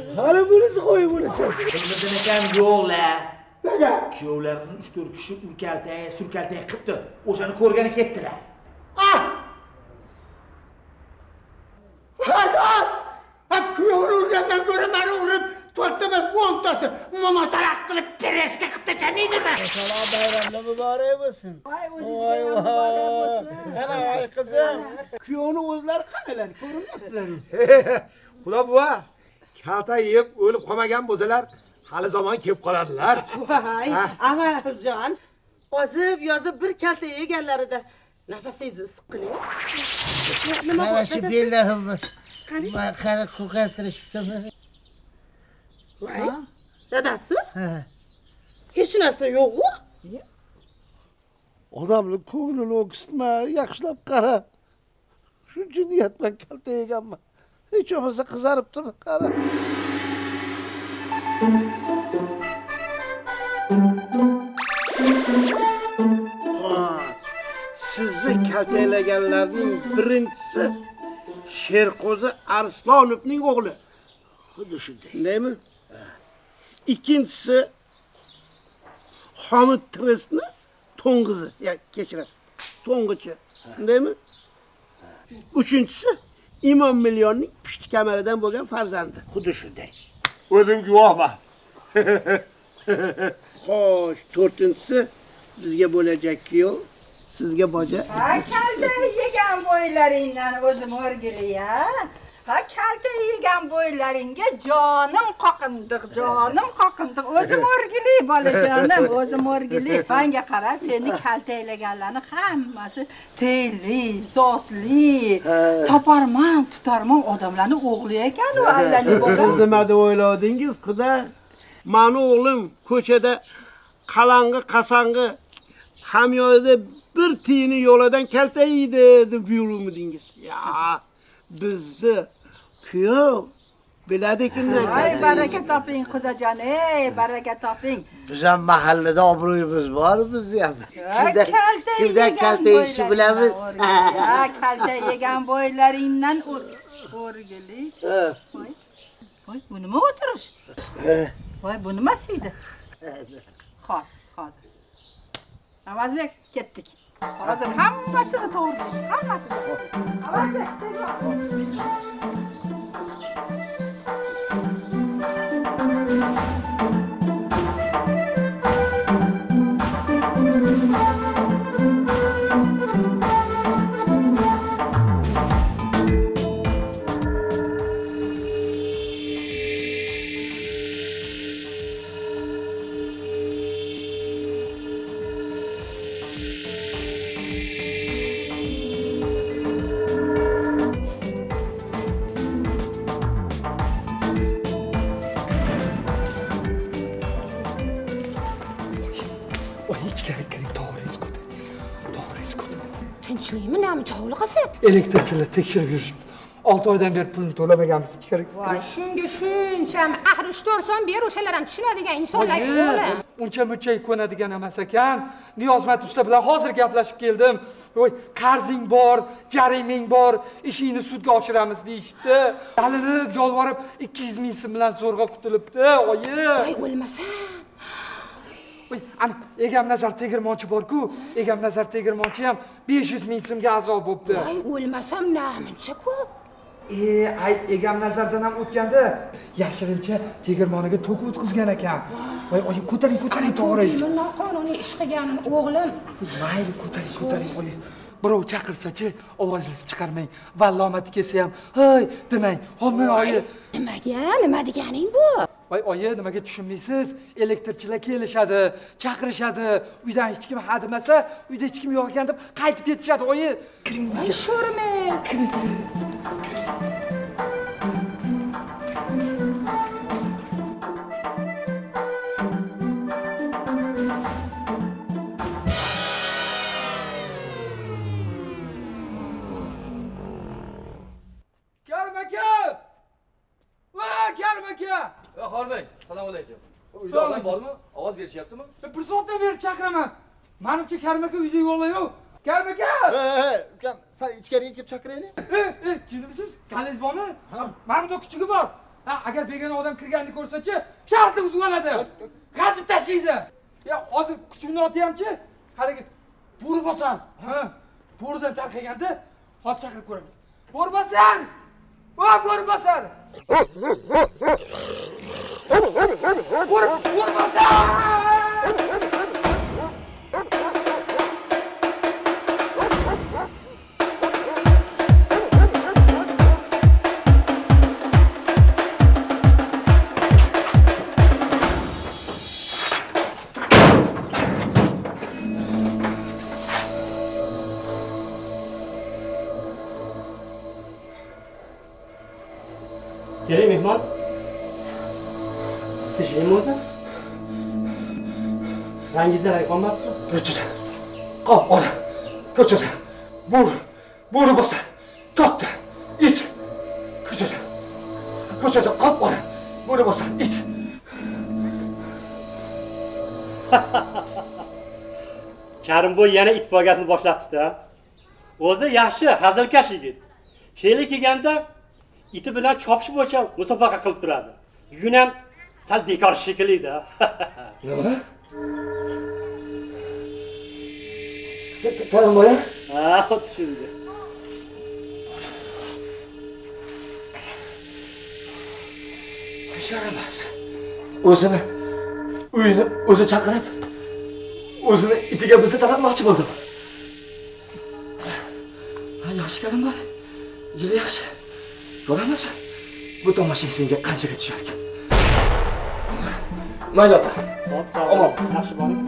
Bilmadim ekan yo'qlar. Nega? Kuyovlarni 3-4 kishi surkaltay qilibdi. O'shani ko'rgani ketdilar. Haydar! Kuyovni urgandan ko'ra meni urib, 4 emas 10 tasi momotalaq qilib pereshka qilib tashlaydimi? Salom bayramlar muborak bo'lsin. Voy ana voy qizim. Kuyovni o'zlari qanalar, ko'rinyaptilar. Xudo buva, kalta yeb o'lib qolmagan bo'lsalar, hali zamon kelib qoladilar. Voy, Avazjon, ozib yozib bir kalta yeganlarida nafasingizni issiq qiling. Nima bo'lsa bellarimni. Qani ko'kartirishibdimi? Voy, dadasi? Hech narsa yo'q-ku? Odamning ko'nglini o'ksitma, yaxshilab qara. Shuncha niyat bilan kalta yeganman. Hech bo'lmasa qizaribdimi, qara. Sizni kaltalaganlarning birinchisi Sherqo'zi Arslonovning o'g'li. Xuddi shunday. Nima? Ikkinchisi Hamid Trestni to'ng'izi, kechirasiz. To'ng'ichi. Shundaymi? Uchinchisi Imom Millionning pushti kamaridan bo'lgan farzandi. Xuddi shunday. O'zim guvohman. Xo'sh, to'rtinchisi bizga bo'lajak kuyov, sizga boja. Kalta yegan bo'ylaringdan o'zim o'rgili-ya. Kalta yegan bo'ylaringga jonim qoqindiq. O'zim o'rgili bolajonim, o'zim o'rgili. Menga qara, seni kaltaylaganlarni hammasi teyli, zotli, tutarman odamlarning o'g'li ekan u allani bo'lgan. Nima deb o'yladingiz, xudo? Mani o'g'lim ko'chada qasangi hamyonida bir tiyini yo'ladan kaltaydi deb buyuruvmidingiz? Ya, bizni kuyov biladi kimdan. Voy, baraka toping xudojon, baraka toping. Biz ham mahallada obro'yimiz bor, bizni ham. Kimdan kalta yeyishni bilamiz. Kalta yegan bo'ylaringdan o'rgili. Voy, bu nima o'tirish? Voy, bu nimasi edi? Hozir. Avazbek, ketdik. Hozir hammasini to'g'rilaymiz, hammasini. Avazbek, Tinchlikmi, nami chovliqasan? Elektrchilar tekshirib yurishibdi. 6 oydan beri pulni to'lamaganmiz kerak. Voy, shunga shunchami axir 3-4 so'm ber, o'shalar ham tushunadigan insonlar o'g'li. Uncha ko'nadigan emas ekan. Niyozmat usta bilan hozir gaplashib keldim. Voy, qarzing bor, jariming bor, ishingni sudga oshiramiz deyishdi. Dalinib, yolvorib 200 ming so'm bilan zo'rg'a qutulibdi, oyi. Voy, o'lmasam. Voy, ana Egam Nazar tegirmonchi bor-ku, Egam Nazar tegirmonchi ham 500 ming so'mga a'zo bo'libdi. Voy, o'lmasam namuncha ko'p. Ay, Egam Nazardan ham o'tganda yashirincha tegirmoniga to'k o'tkazgan ekan. Voy, ko'taring to'g'ri. Noqonuniy ish qilganim o'g'lim. Mayli, ko'taring. Voy, birov chaqirsa-chi, ovozingizni chiqarmang. Vallomati kelsa ham, "Hey" demang. Olmang oyi. Nima deganing bu? Voy oyi, nimaga tushunmaysiz? Elektrchilar kelishadi, chaqirishadi. Uydan hech kim ha demasa, uyda hech kim yo'q ekan deb qaytib ketishadi oyi. Kiring uyga. Sho'rma. Kiring. Xormay, salom alaykum. Uyda odam bormi? Ovoz berishyaptimi? Bir soatdan beri chaqiraman. Menimcha Karim aka uyda yo'qlayu. Karim aka! Ukam, sal ichkariga kirib chaqiraylik. Jindimisiz? Galingiz bormi? Menimda kuchugi bor. Agar begona odam kirganini ko'rsa-chi, shartli uzg'aladi. G'ajib tashlaydi. Ya, hozir kuchimni otyapti. Haligi bo'ri bosan. Bo'ridan tarqaganda hozir chaqirib ko'ramiz. Bo'ri bosan! Bo'ri bosan! Bo'ri bosan! Keling mehmon. Tishlaymi o'zi? Rangingizda rang qolmabdi. Ko'chada. Qop-qora. Ko'chada. Bo'ri bosan. Katta. It. Ko'chada. Ko'chada qop-qora. Bo'ri bosan. It. Karimboy yana it poygasini boshlabdi-da. O'zi yaxshi, hazilkash yigit. Fe'li kelganda iti bilan chopish bo'yicha musobaqa qilib turadi. Bugun ham sal bekor shekilli-da. Nima? Karimboy? Tushundim. Yaramas. O'zini uyini o'zi chaqirib, o'zini itiga bizni taratmoqchi bo'ldi. Yaxshi Karimboy. Juda yaxshi. Ko'ramiz. Bu tomosha senga qanchaga tushar ekan. Mayli ota. Omon. Yaxshi boring.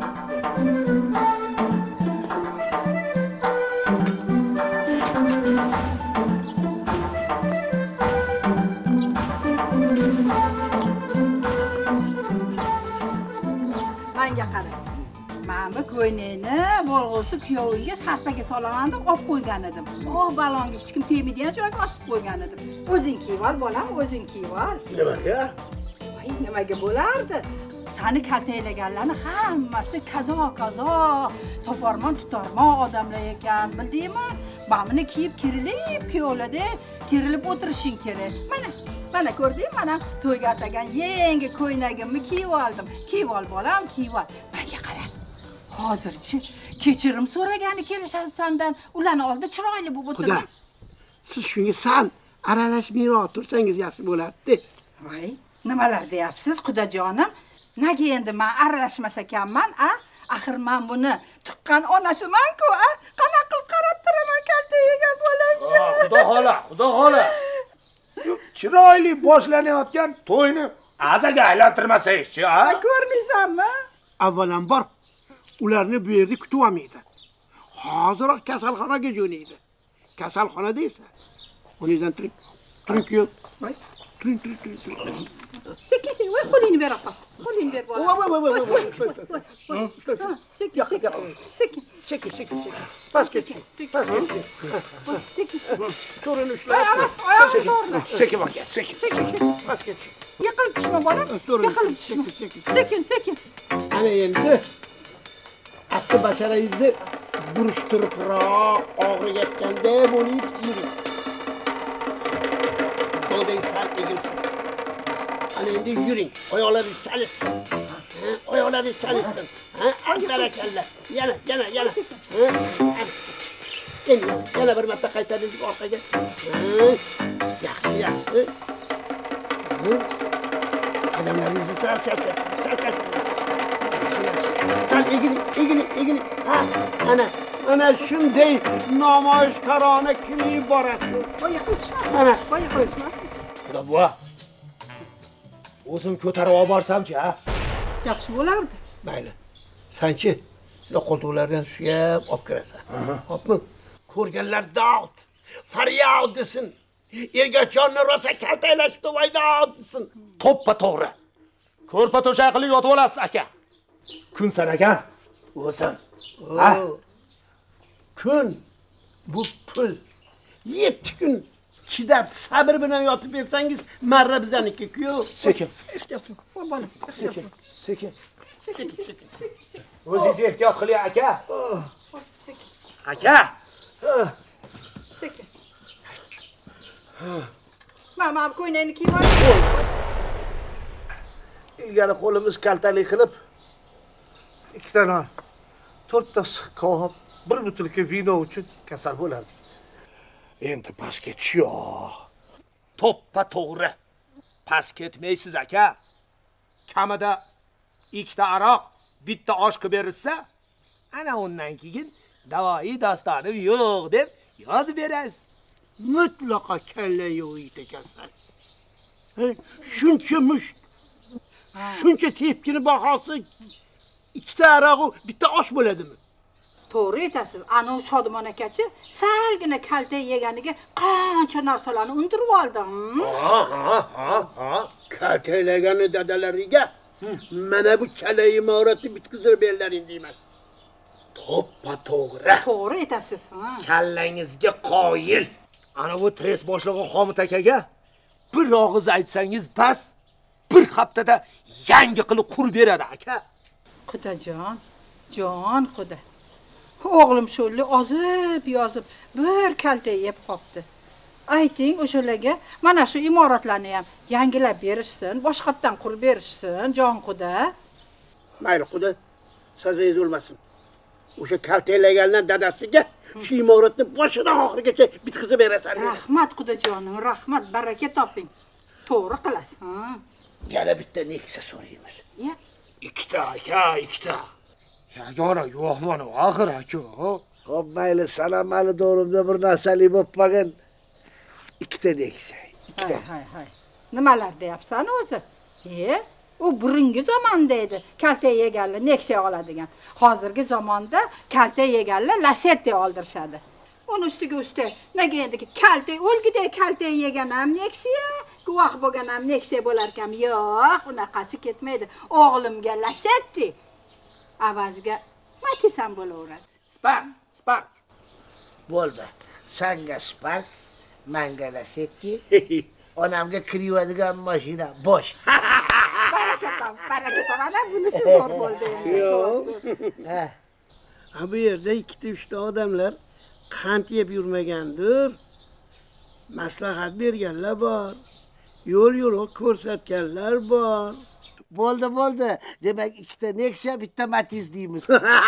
Menga qara. Mana ko'ynakni bo'lg'usi kuyovingga sarpaga solaman deb olib qo'ygan edim. O balonga hech kim tegmaydigan joyga osib qo'ygan edim. O'zing kiyib ol, bolam, o'zing kiyib ol. Nimaga? Voy, nimaga bo'lardi? Sani kaltaklanganlarni hammasi kazo toparmon tutarmon odamlar ekan, bildingmi? Bamini kiyib kuyovlarda kerilib o'tirishing kerak. Mana ko'rding, mana to'yga atagan yangi ko'ynagimni kiyib oldim. Kiyib ol bolam, kiyib ol. Menga qara. Hozirchi kechirim so'ragani kelishadi sendan. Ularni oldi chiroyli bo'lib o'tirdi. Xudo, siz shunga sal aralashmay o'tirsangiz yaxshi bo'lardi. Voy, nimalar deyapsiz, xudojonim? Nega endi men aralashmas ekanman, a? Axir men buni tuqqan onasiman-ku, a? Qanaqa qilib qarab turaman kaltaga bolamga. Xudo xola. Chiroyli boshlanayotgan to'yni azaga aylantirmasangchi, a? Ko'rmaysanmi? Avvalambor ularni bu yerda kutib olmaydi. Hoziroq kasalxonaga jo'naydi. Kasalxonada esa o'rnidan turib. Voy, turing. Sekin, voy, qo'lingni ber, opa. Qo'lingni ber, bolam. Sekin. Pastga tushing. Sekin. So'rini ushlab. Oyog'im to'g'ri. Sekin aka, sekin. Pastga tushing. Yiqilib tushma, bolam. Yiqilib tushma. Sekin. Ana endi aqli basharangizni burishtiribroq og'riyotganda bo'lib yuring. Qo'ldan sal egilsin. Ana endi yuring, oyoqlaringiz chalishsin. Oyoqlaringiz chalishsin. Barakalla. Yana. Endi yana bir marta qaytaringiz orqaga. Yaxshi. Qadamlaringizni sal chalkash. Sal egini. Ana ana shunday namoyishkorona kimni borasiz? Ana, Xudo buva. O'zim ko'tarib olib borsam-chi, ha? Yaxshi bo'lardi. Mayli. Sanchi, shuna qo'ltiqlardan suyab olib kirasan. Hopmi? Ko'rganlar dod, faryod desin. Ergachonni rosa kaltaylashdi, voydod desin. To'ppa to'g'ri. Ko'rpa to'shaq qilib yotib olasiz, aka. Kun sanagan o'zim. Ha? Kun bu pul. 7 kun chidab sabr bilan yotib bersangiz, marra bizaniki-ku. Sekin. Sekin. O'zingiz ehtiyot qiling, aka. Aka. Sekin. Mama ko'ynakni kiyib oling. Ilgari qo'limiz kaltalik qilib, 2 ta non, 4 ta siqob, 1 butilka vino uchun kasal bo'lardik. Endi pastga tushyoq. To'ppa to'g'ri. Past ketmaysiz, aka. Kamida 2 ta aroq, 1 ta osh qilib berilsa, ana undan keyin davoiy dostonim yo'q deb yozib berasiz. Mutlaqo kalla yo'q ekansan. Shuncha musht, shuncha tepkini bahosi 2 ta aroq, 1 ta osh bo'ladimi? To'g'ri aytasiz. Ana Shodimon akachi salgina kalta yeganiga qancha narsalarni undirib oldi. Ha. Kaltaylagani dadalariga mana bu chala imoratni bitkizib berlaring deyman. To'ppa to'g'ri. To'g'ri aytasiz. Kallangizga qoyil. Ana bu tres boshlig'i Xomit akaga bir og'iz aytsangiz bas, bir haftada yangi qilib qurib beradi, aka. Xudojon, jon xudo. O'g'lim sho'lli ozib yozib bir kalta yeb qopti. Ayting o'shalarga mana shu imoratlarni ham yangilab berishsin, boshqatdan qurib berishsin, jon xudo. Mayli xudo, sazangiz o'lmasin. O'sha kaltaylagandan dadasiga shu imoratni boshidan oxirigacha bitkizib berasan. Rahmat xudojonim, rahmat, baraka toping. To'g'ri qilasiz. Yana bitta Nexia so'raymiz. 2 ta aka, 2 ta. Yagona yo'qman, axir aka. Xo'p, mayli, salamali do'rimda bir narsalik bo'lib qolgan. 2 ta Nexia. Hay. Nimalar deyapsan o'zi? U burungi zamonda edi. Kalta yeganlar Nexia oladigan. Hozirgi zamonda kalta yeganlar Lacetti oldirishadi. Uni ustiga nega endi kalta o'lgidek kalta yegan ham Nexia, guvoh bo'lgan ham Nexia bo'lar ekan. Yo'q, unaqasi ketmaydi. O'g'limga Lacetti, avaziga Matiz ham bo'laveradi. Spark. Bo'ldi. Senga Spark, menga Lacetti, onamga kiriyadigan mashina bosh. Baraka top. Ana bunisi zo'r bo'ldi endi. Yo'q. Bu yerda 2-3 ta odamlar qand yeb yurmagandir. Maslahat berganlar bor. Yo'l-yo'riq ko'rsatganlar bor. Bo'ldi. Demak 2 ta Nexia, 1 ta Matiz deymiz.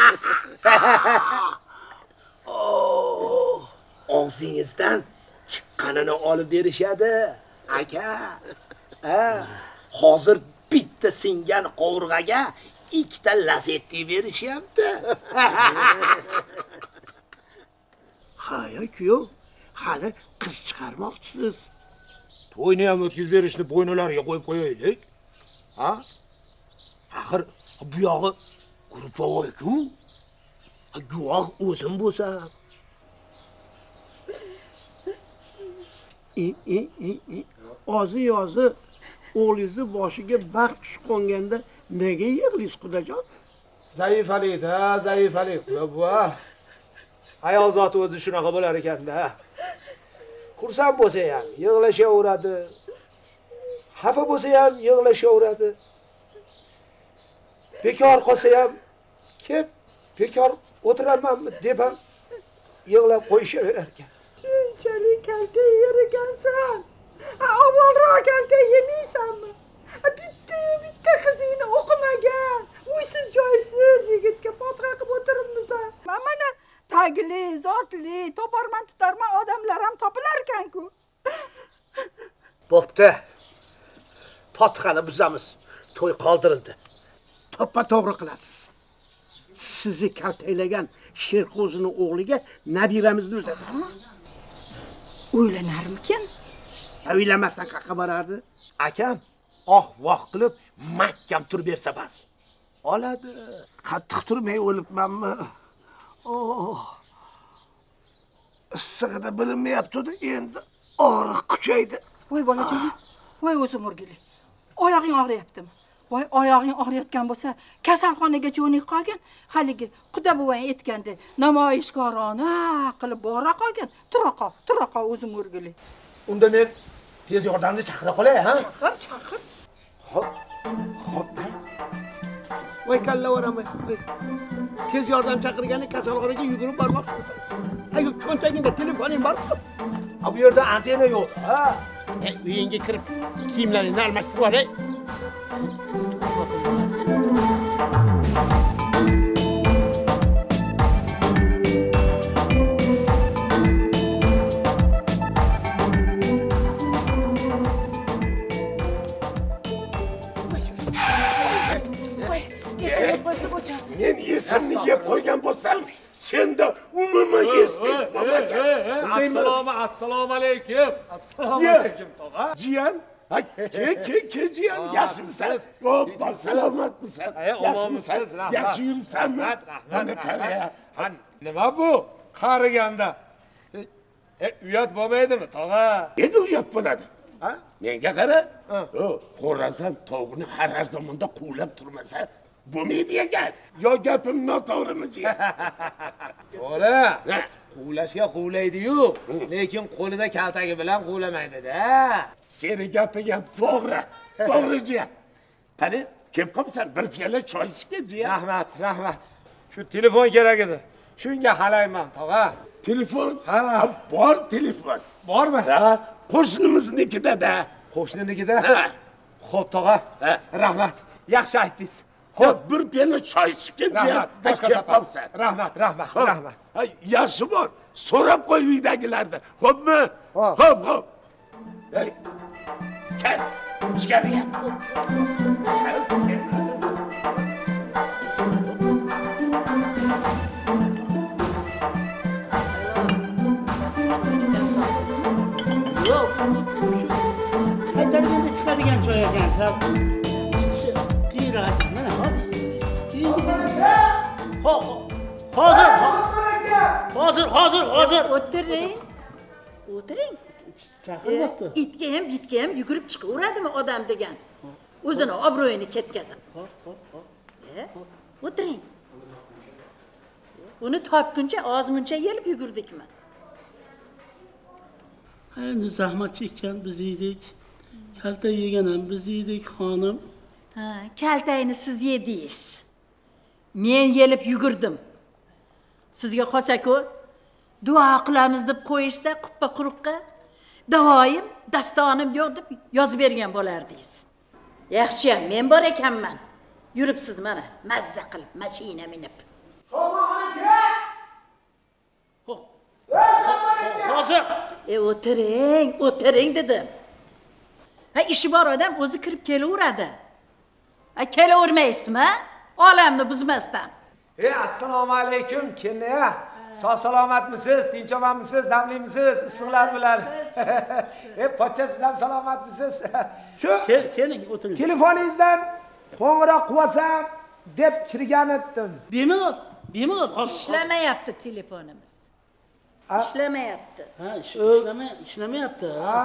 Og'zingizdan chiqqanini olib berishadi, aka. Hozir bitta singan qovurg'aga 2 ta Lacetti berishyapti. Ha, kuyov, hali qiz chiqarmoqchisiz. To'yni ham o'tkazib berishni bo'ynilariga qo'yib qo'yaylik. Ha? Axir bu yog'i grupovoy-ku. Guvoh o'zim bo'lsam. Ozi-yozi o'g'lingizni boshiga baxt tush qo'nganda nega yig'laysiz xudojon? Zaifalik, buva. Ayol zoti o'zi shunaqa bo'lar ekan-da. Xursand bo'lsa ham yig'lashaveradi. Xafa bo'lsa ham yig'lashaveradi. Bekor qolsa ham kep bekor o'tiramanmi deb ham yig'lab qo'yishaverar ekan. Shunchalik kalta yer ekansan. Avvalroq kalta yemaysanmi? Bitta qizingni o'qimagan, uysiz joysiz yigitga fotiha qilib o'tiribmisan. Mana tagli, zotli, toparman tutarman odamlar ham topilar ekan-ku. Bo'pti. Fotihani buzamiz. To'y qoldirildi. To'ppa to'g'ri qilasiz. Sizni kaltaylagan Sherqo'zining o'g'liga nabiramizni uzatamiz. O'ylanarmikan? O'ylamasdan qayerga borardi? Akam voh qilib mahkam turib bersa bas. Oladi. Qattiq turmay o'libmanmi? Issig'ida bilinmayapti-da, endi og'riq kuchaydi. Voy bolajon, voy o'zim o'rgili. Oyog'ing og'riyaptimi? Voy oyog'ing og'riyotgan bo'lsa, kasalxonaga jo'nay qolgin. Haligi Xudo buvang aytganda, namoyishkorona qilib bora qolgin. Tura qol o'zim o'rgili. Unda men tez yordamni chaqira qolay, ha? Chaqir. Hop. Voy kalla o'raman. Tez yordam chaqirgani kasalxonaga yugurib bormoqchimisan? Ayo, cho'ntagingda telefoning bormi? Bu yerda antena yo'q, ha? Uyingga kirib kiyimlaringni almashtirib olay. Men esimni yeb qo'ygan bo'lsam, senda umuman esmaysiz bo'lmagan. Assalomu alaykum. Assalomu alaykum tog'a. Jiyan, ke jiyan, yaxshimisan? Hoppa, salomatmisan? Yaxshimisiz? Yaxshi yuribsanmi? Mana qara. Nima bu? Qariganda. Uyat bo'lmaydimi tog'a? Endi uyat bo'ladi. Ha? Menga qara. Xo'rasan tovuqni har zamonda quvlab turmasa bo'lmaydi ekan. Yo gapim noto'g'rimi jiyan? To'g'ri. Quvlashga quvlaydi-yu, lekin qo'lida kaltagi bilan quvlamaydi-da. Seni gapiga to'g'ri. To'g'ri jiyan. Qani, kelib qolsan, bir piyola choy ichib ket jiyan. Rahmat. Shu telefon kerak edi. Shunga halayman tog'a. Telefon? Ha, bor telefon. Bormi? Ha, qo'shnimiznikida-da. Qo'shninikida? Xo'p tog'a. Rahmat. Yaxshi aytdingiz. Xo'p, bir piyola choy ichib ket jiyan. Boshqa safar. Rahmat. Yaxshi bor. So'rab qo'y uydagilarni. Xo'pmi? Xo'p. Ey. Kel. Ichkariga. Qaytarganda chiqadigan choy ekan. Qiyra ekan, mana hozir. O'tiring. Chaqiryapti. Itga ham yugurib chiqaveradimi odam degan. O'zini obro'yini ketkazib. O'tiring. Uni topguncha ozmuncha yelib yugurdikmi? Endi zahmat chekkan biz edik. Kalta yegan ham biz edik, xonim. Ha, kaltayni siz yedingiz. Men yelib yugurdim. Sizga qolsa-ku, duo qilamiz deb qo'yishsa quppa quruqqa, davoyim, dastonim yo'q deb yozib bergan bo'lardingiz. Yaxshi-ham men bor ekanman. Yuribsiz mana, mazza qilib mashina minib. Hozir. O'tiring dedim. Ha, ishi bor odam o'zi kirib kelaveradi. Ha, kelavermaysizmi? Olamni buzmasdan. Assalomu alaykum, kenniya. Sog' salomatmisiz? Tinch omonmisiz? Damlimisiz? Issiqlar bilan. Pochcha siz ham salomatmisiz? Shu keling, o'tiring. Telefoningizdan qo'ng'iroq qilsam deb kirgan edim. Bemalol. Ishlamayapti telefonimiz. Ishlamayapti. Ha, ishlamayapti.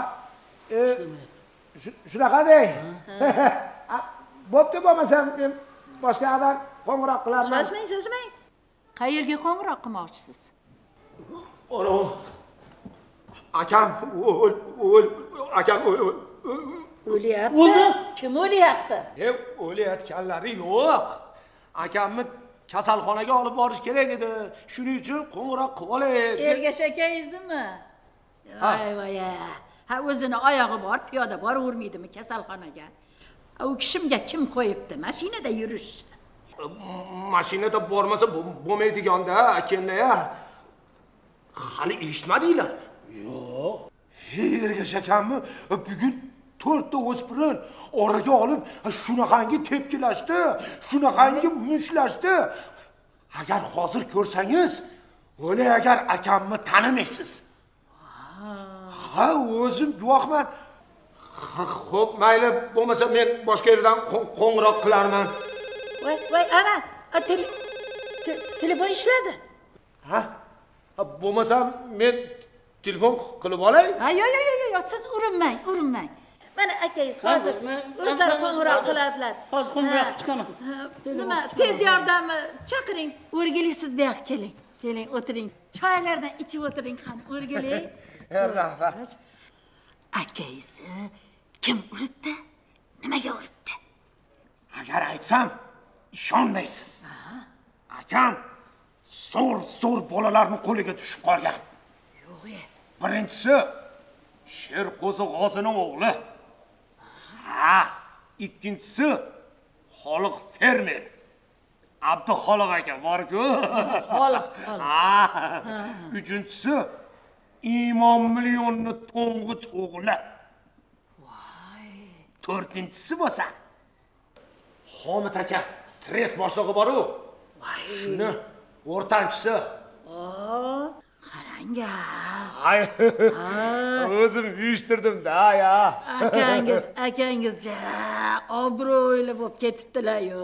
Shunaqa deng. Bo'pti, bo'lmasam men boshqa odam qo'ng'iroq qilarman. Shoshmang. Qayerga qo'ng'iroq qilmoqchisiz? Akam o'lyapti. Kim o'lyapti? O'layotganlari yo'q. Akamni kasalxonaga olib borish kerak edi. Shuning uchun qo'ng'iroq qilib olay. Ergash akangizmi? Voy. Ha, o'zini oyog'i bor, piyoda boravermaydimi kasalxonaga? U kishimga kim qo'yibdi? Mashinada yurish. Mashinada bormasa bo'lmaydigan-da, kenniya. Hali eshitmadinglar? Yo'q. Ergash akamni bugun 4 ta o'spirin oraga olib shunaqangi tepkilashdi, shunaqangi mushlashdi. Agar hozir ko'rsangiz, o'li agar akamni tanimaysiz. Ha, o'zim guvohman. Xo'p, mayli, bo'lmasa men boshqa yerdan qo'ng'iroq qilarman. Voy, ana, telefon ishladi. Ha? Bo'lmasa men telefon qilib olay? Ha, yo'q, siz urinmang. Mana akangiz hozir o'zlari qo'ng'iroq qiladilar. Hozir qo'ng'iroq chiqaman. Nima, tez yordamni chaqiring. O'rgiling, siz bu yoqqa keling. Keling, o'tiring. Choylardan ichib o'tiring, qani, o'rgiling. Rahmat. Akangiz kim uribdi? Nimaga uribdi? Agar aytsam, ishonmaysiz. Akam zo'r bolalarning qo'liga tushib qolgan. Yo'q-e. Birinchisi Sherqo'zi G'ozining o'g'li. Ha, ikkinchisi Xoliq fermer. Abduxoliq aka bor-ku. Xoliq. Ha. Uchinchisi Imom Millionning to'ng'ich o'g'li. Voy. To'rtinchisi bo'lsa Xomit aka, tres boshlig'i bor-ku. Voy. Shuni o'rtanchisi. Qarang-a. Ay. O'zim uyushtirdim-da, ya. Akangiz obro'li bo'lib ketibdilar-yu.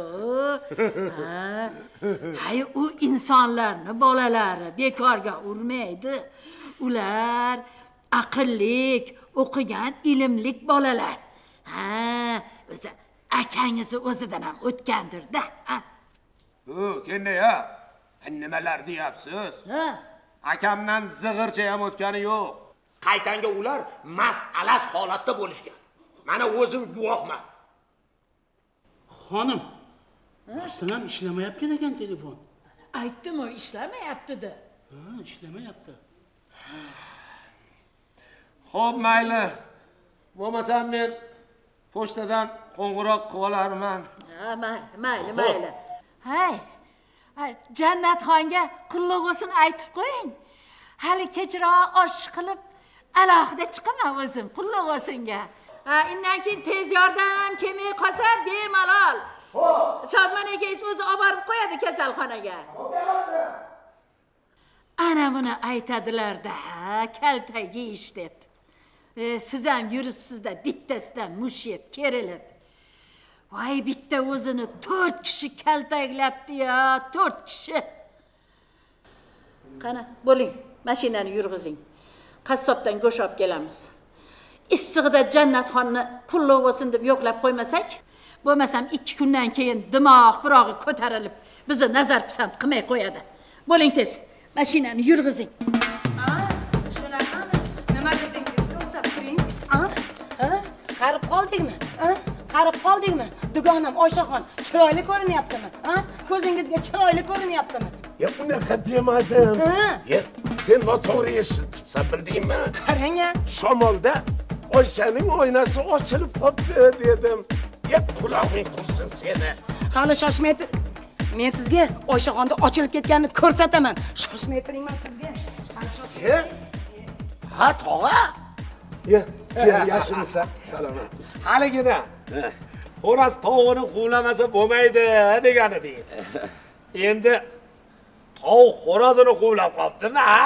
Hay, u insonlarni bolalari bekorga urmaydi. Ular aqllik, o'qigan, ilmlik bolalar. O'zi akangizni o'zidan ham o'tgandir-da. Qanday-a? Nimalar deyapsiz? Akamdan zig'ircha ham o'tgani yo'q. Qaytanga ular mas'alas holatda bo'lishgan. Mana o'zim guvohman. Xonim, rostdan ham ishlamayapti ekan telefon. Aytdim-ku, ishlamayapti-da. Ishlamayapti. Xo'p, mayli. Bo'lmasam men pochtadan qo'ng'iroq qilib olarman. Mayli. Hay, Jannatxonga qulluq bo'lsin aytib qo'ying. Hali kechroq osh qilib alohida chiqaman o'zim qulluq bo'lsinga. Undan keyin tez yordam kelmay qolsa bemalol. Shodmon akangiz o'zi olib borib qo'yadi kasalxonaga. Ana buni aytadilar-da, kaltagi ish deb. Siz ham yuribsiz-da bittasidan mush yeb, kerilib. Voy, bitta o'zini 4 kishi kaltaklabdi-ya, 4 kishi. Qani, bo'ling, mashinani yurg'izing. Qassobdan go'sht olib kelamiz. Issig'ida Jannatxonni pulli bo'lsin deb yo'qlab qo'ymasak, bo'lmasam 2 kundan keyin dimoq pirog'i ko'tarilib, bizni nazar pisand qilmay qo'yadi. Bo'ling tez, mashinani yurg'izing. Nima dedingiz? To'xtab turing. Qarib qoldingmi? Dugonam Oyshaxon chiroyli ko'rinyaptimi? Ko'zingizga chiroyli ko'rinyaptimi? Unaqa demadim. Sen noto'g'ri eshitibsan, bildingmi? Qarang-a. Shamolda Oyshaning oynasi ochilib qoldi dedim. Qulog'ing qursin seni. Qani shoshmay tur. Men sizga Oyshaxonda ochilib ketganini ko'rsataman. Shoshmay turing, men sizga. Ha, tog'a? Yaxshimisan? Salomatmiz. Haligina. Xo'roz tovuqni quvlamasa bo'lmaydi degan edingiz. Endi tovuq xo'rozini quvlab qolibdimi, ha?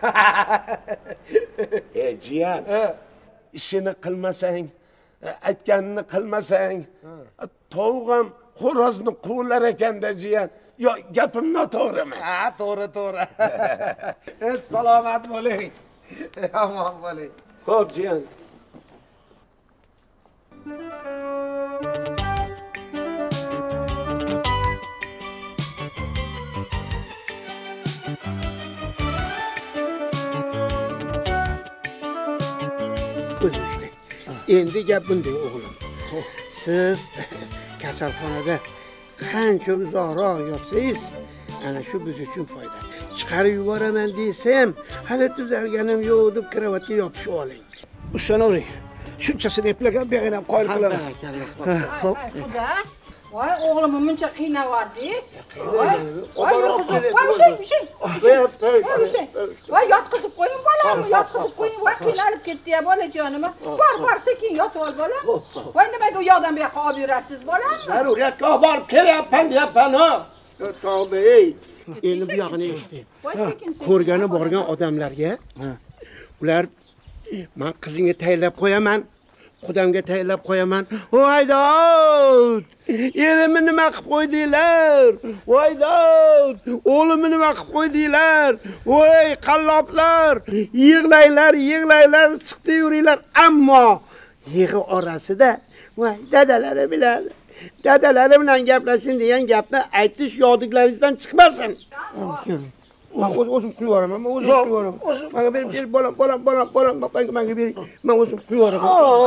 Jiyan. Ishini qilmasang, aytganini qilmasang, tovuq ham xo'rozni quvlar ekanda, jiyan. Yo, gapim noto'g'rimi? Ha, to'g'ri. Salomat bo'ling. Omon bo'ling. Xo'p, jiyan. O'zi ishlang. Endi gap bunday o'g'lim. Siz kasalxonada qancha uzoqroq yotsangiz, ana shu biz uchun foyda. Chiqarib yuboraman desam, hali tuzalganim yo'q deb kravatga yopishib oling. Ishonavering. Shunchasini eplagan beg'in ham qoyil qilaman. Xo'p. Voy, o'g'limni muncha qiynavardingiz. Voy, yurg'izib qo'ying. Voy, yotqizib qo'ying bolamni, yotqizib qo'ying. Voy, qiynalib ketdi-ya bolajonim. Bor, sekin yotib ol bolam. Voy, nimaga u yoqdan bu yoqqa olib yurasiz bolam? Zaruriyatga olib borib kelyapman deyapman. Tavba ey. Endi bu yog'ini eshitdi. Ko'rgani borgan odamlarga, ular men qizingga tayinlab qo'yaman, qudamga tayinlab qo'yaman. Voy Davud! Erimni nima qilib qo'ydinglar? Voy Davud! O'g'limni nima qilib qo'ydinglar? Voy qalloblar! Yig'laylar, siqdi yuringlar, ammo yig'i orasida voy dadalari biladi. Dadalari bilan gaplashin degan gapni aytish yodiklaringizdan chiqmasin. Men o'zim quyib yuboraman. Menga berib bolam. Menga bering. Men o'zim quyib yuboraman.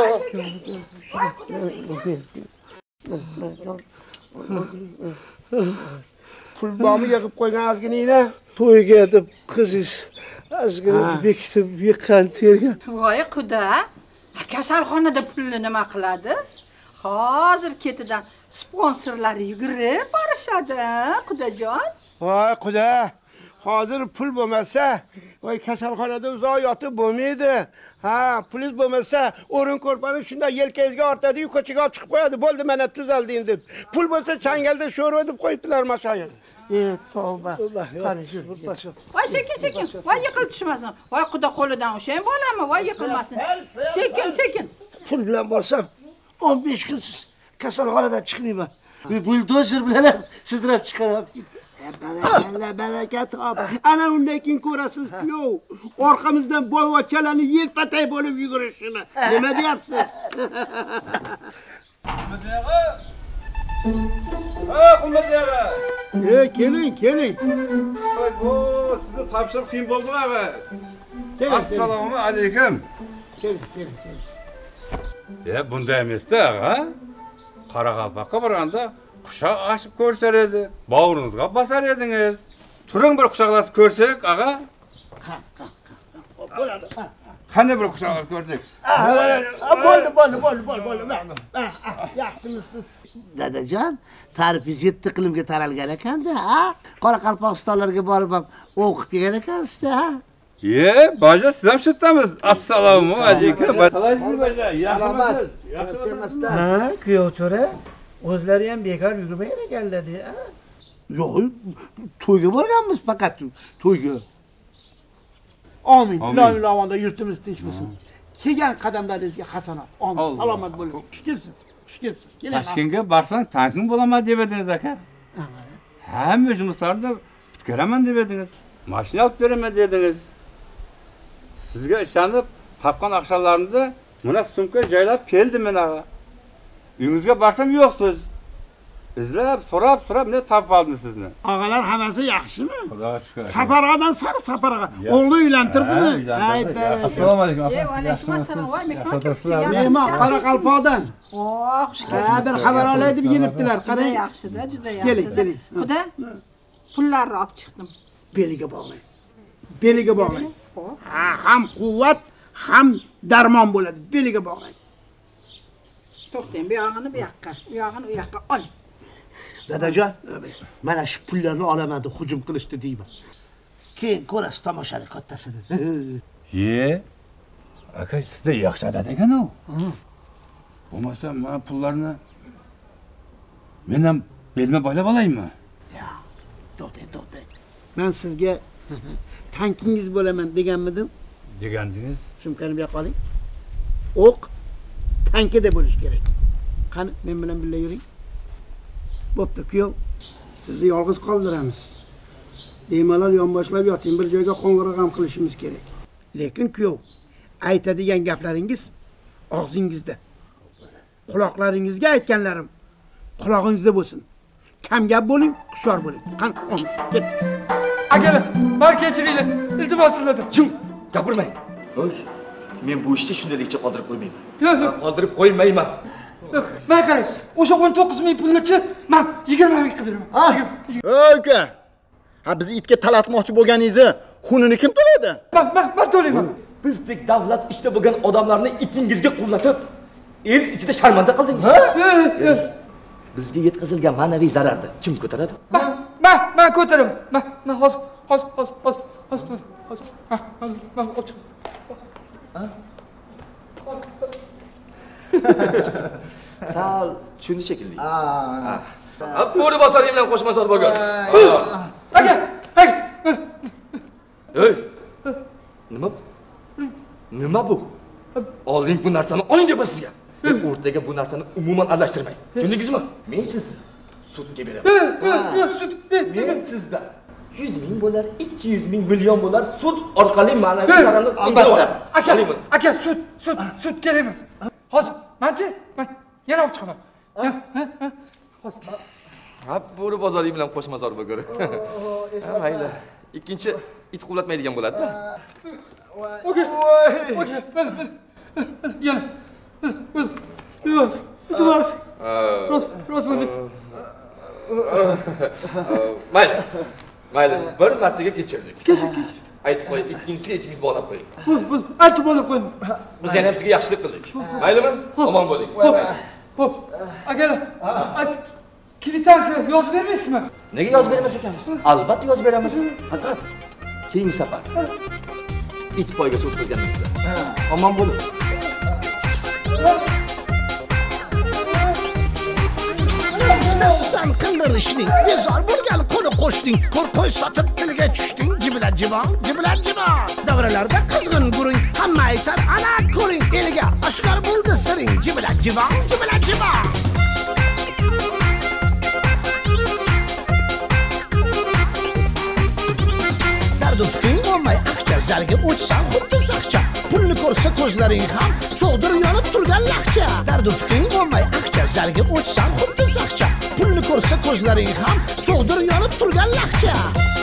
Pul bormi yig'ib qo'ygan ozginingni? To'yga deb qiziz ozgina bekitib yiqqan tergan. Voy quda, kasalxonada pulni nima qiladi? Hozir ketidan sponsorlar yugurib borishadi, qudajon. Voy quda, hozir pul bo'lmasa, voy kasalxonada uzoq yotib bo'lmaydi. Ha, pulingiz bo'lmasa, o'rin ko'rpani shunday yelkangizga ortadi-yu, ko'chaga olib chiqib qo'yadi. Bo'ldi, mana tuzalding deb. Pul bo'lsa changalda sho'rva deb qo'yibdilar mashoyil. Tavba. Voy sekin. Voy yiqilib tushmasin. Voy quda qo'lidan o'shan bo'lami? Voy yiqilmasin. Sekin. Pul bilan borsam 15 kunsiz kasalxonadan chiqmayman. Buldozer bilan sidrab chiqarib. Barakat top. Ana undan keyin ko'rasiz kuyov. Orqamizdan boyvachchalarni yelpatay bo'lib yugurishini. Nima deyapsiz? Qulmatyaga. Keling. Bu sizni topshirib qiyin bo'ldimi, ag'a? Assalomu alaykum. Keling. Bunday emas-da, ag'a. Qoraqalpoqqa borganda quchoq ochib ko'rsar edi. Bag'ringizga bosar edingiz. Turing bir quchoqlashib ko'rsak, ag'a. Bo'ladi. Qanday bir quchoqlashib ko'rsak? Bo'ldi. Yaxshimisiz? Dadajon, ta'rifingiz 7 iqlimga taralgan ekanda, ha? Qoraqalpog'istonlarga borib ham o'qib kelgan ekansiz-da. Baja siz ham shitamiz. Assalomu alaykum. Qalaysiz baja? Yaxshimisiz? Ha, kuyov to'ra. O'zlari ham bekor yurmagan ekanlar-da. Yo'q, to'yga borganmiz faqat, to'yga. Amin. Ilohim yurtimiz tinchmasin. Kelgan qadamlaringizga hasanat. Amin. Salomat bo'ling. Xushkelsiz. Toshkentga borsang tanking bo'laman deb edingiz aka. Hamma ishimizlarni bitkaraman deb edingiz. Mashina olib beraman dedingiz. Sizga ishonib, topgan aqshallarimni mana sumka joylab keldim men ag'a. Uyingizga borsam yo'qsiz. Izlab, so'rab, men topib oldim sizni. Og'alar hammasi yaxshimi? Xudoga shukr. Safarg'adan sari safarg'a. O'g'li uylantirdimi? Assalomu alaykum. Va alaykum assalom. Voy mehmon. Mehmon Qoraqalpoqdan. Xush kelibsiz. Bir xabar olay deb yelibdilar. Qarang. Juda yaxshi. Keling. Quda, pullarni olib chiqdim. Beliga bog'lang. Ham quvvat, ham darmon bo'ladi. Beliga bog'lang. To'xtang, bu yog'ini bu yoqqa, u yog'ini u yoqqa ol. Dadajon, mana shu pullarni olaman deb hujum qilishdi deyman. Keyin ko'rasiz tomoshani kattasini. Aka sizda yaxshi odat ekan u. Bo'lmasa men pullarni men ham bezma boylab olaymi? To'xtang. Men sizga tankingiz bo'laman deganmidim? Degandingiz. Sumkani bu yoqqa oling. O'q tankida bo'lish kerak. Qani, men bilan birga yuring. Bo'pti, kuyov. Sizni yolg'iz qoldiramiz. Bemalol yonboshlab yoting, bir joyga qo'ng'iroq ham qilishimiz kerak. Lekin kuyov, aytadigan gaplaringiz og'zingizda. Quloqlaringizga aytganlarim qulog'ingizda bo'lsin. Kam gap bo'ling, hushyor bo'ling. Qani, ketdik. Akalar, meni kechiringlar. Iltimos sizlardan. Chim, gapirmang. Men bu ishni shundalikcha qoldirib qo'ymayman. Qoldirib qo'ymayman. Men qaraysiz, o'sha 19.000 pulni-chi men 20 ming qilib beraman. Aka. Biz itga talatmoqchi bo'lganingizni xunini kim to'laydi? Men to'layman. Bizdek davlat ishda bo'lgan odamlarni itingizga qullatib, el ichida sharmanda qildingiz. Bizga yetkazilgan ma'naviy zararni kim ko'taradi? Men ko'taraman. Men hozir. Men ochiq. Sal Tushundu shekilli. Bo'ri bosaring bilan qo'shma Zorbogor. Aka, Ey. Nima bu? Oling bu narsani, oling deb sizga. O'rtaga bu narsani umuman aralashtirmang. Tushundingizmi? Men sizni sudga beraman. Sud men sizdan 100 ming bo'lar, 200 ming million bo'lar sud orqali ma'naviy zararni albatta. Aka, sud kerak emas. Hozir, men yana olib chiqaman. Bo'ri bozoring bilan qo'shma Zorbogor. Mayli. Ikkinchi it quvlatmaydigan bo'ladi-da. Okey. Yana. Iltimos. Rost bo'ldi. Mayli, bir martaga kechirdik. Kechir. Aytib qo'y, ikkinchisiga itingiz bog'lab qo'ying. Bo'l, aytib bo'lib qo'ying. Biz yana ham sizga yaxshilik qildik. Maylimi? Omon bo'ling. Xo'p. Akalar, kvitansiya yozib bermaysizmi? Nega yozib bermas ekanmiz? Albatta yozib beramiz. Faqat keyingi safar it poygasi o'tkazganimizda. Omon bo'ling. İstersen kıldırışning, bezor bo'lgan qo'ni qo'shning, qo'rqo'y sotib tilga tushding, jibila jibon. Davralarda qizg'in guring, hamma aytar ana ko'ring, elga oshkor bo'ldi siring, jibila jibon. Dardu fikring olmay aqcha, zalga o'chsan xuddi saqcha, pulni ko'rsa ko'zlaring ham cho'g'dir yonib turgan laqcha. Dardu fikring olmay aqcha, zalga o'chsan xuddi saqcha, pulni ko'rsa ko'zlaring ham cho'g'dir yonib turgan laqcha.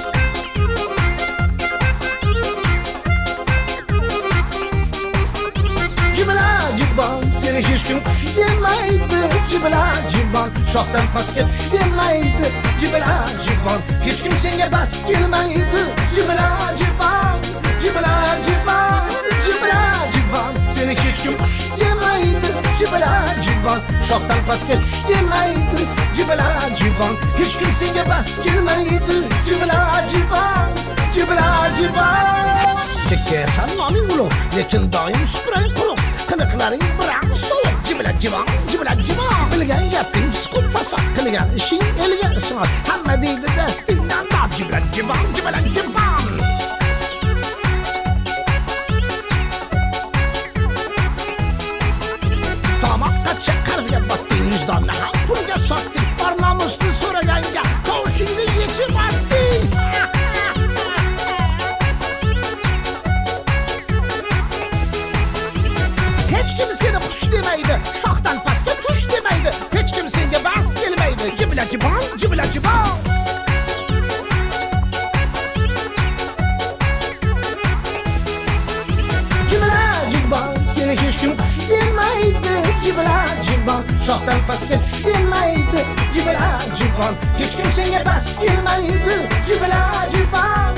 Jibila jibon, seni hech kim qush demaydi. Jibila jibon, shoxdan pastga tush demaydi. Jibila jibon, hech kim senga bas kelmaydi. Jibila jibon, seni hech kim qush demaydi. Jibila jibon, shoxdan pastga tush demaydi. Jibila jibon, hech kim senga bas kelmaydi. Jibila jibon. Kekkesan noming ulug', lekin doim suprang quruq. Qiliqlaring biram sovuq. Jibila jibon. Bilgan gaping sukut fasod, qilgan ishing elga isnod. Hamma deydi dastingdan dod. Jibila jibon. Tomoqqacha qarzga botding, vijdonni ham pulga sotding. Bor nomusni so'raganga tovushingni yechib otding. Hech kim seni xush demaydi, shoxdan pastga tush demaydi. Hech kim senga bas kelmaydi. Jibila jibon. Seni hech kim qush demaydi. Jibila jibon, shoxdan pastga tush demaydi. Jibila jibon, hech kim senga bas kelmaydi. Jibila jibon.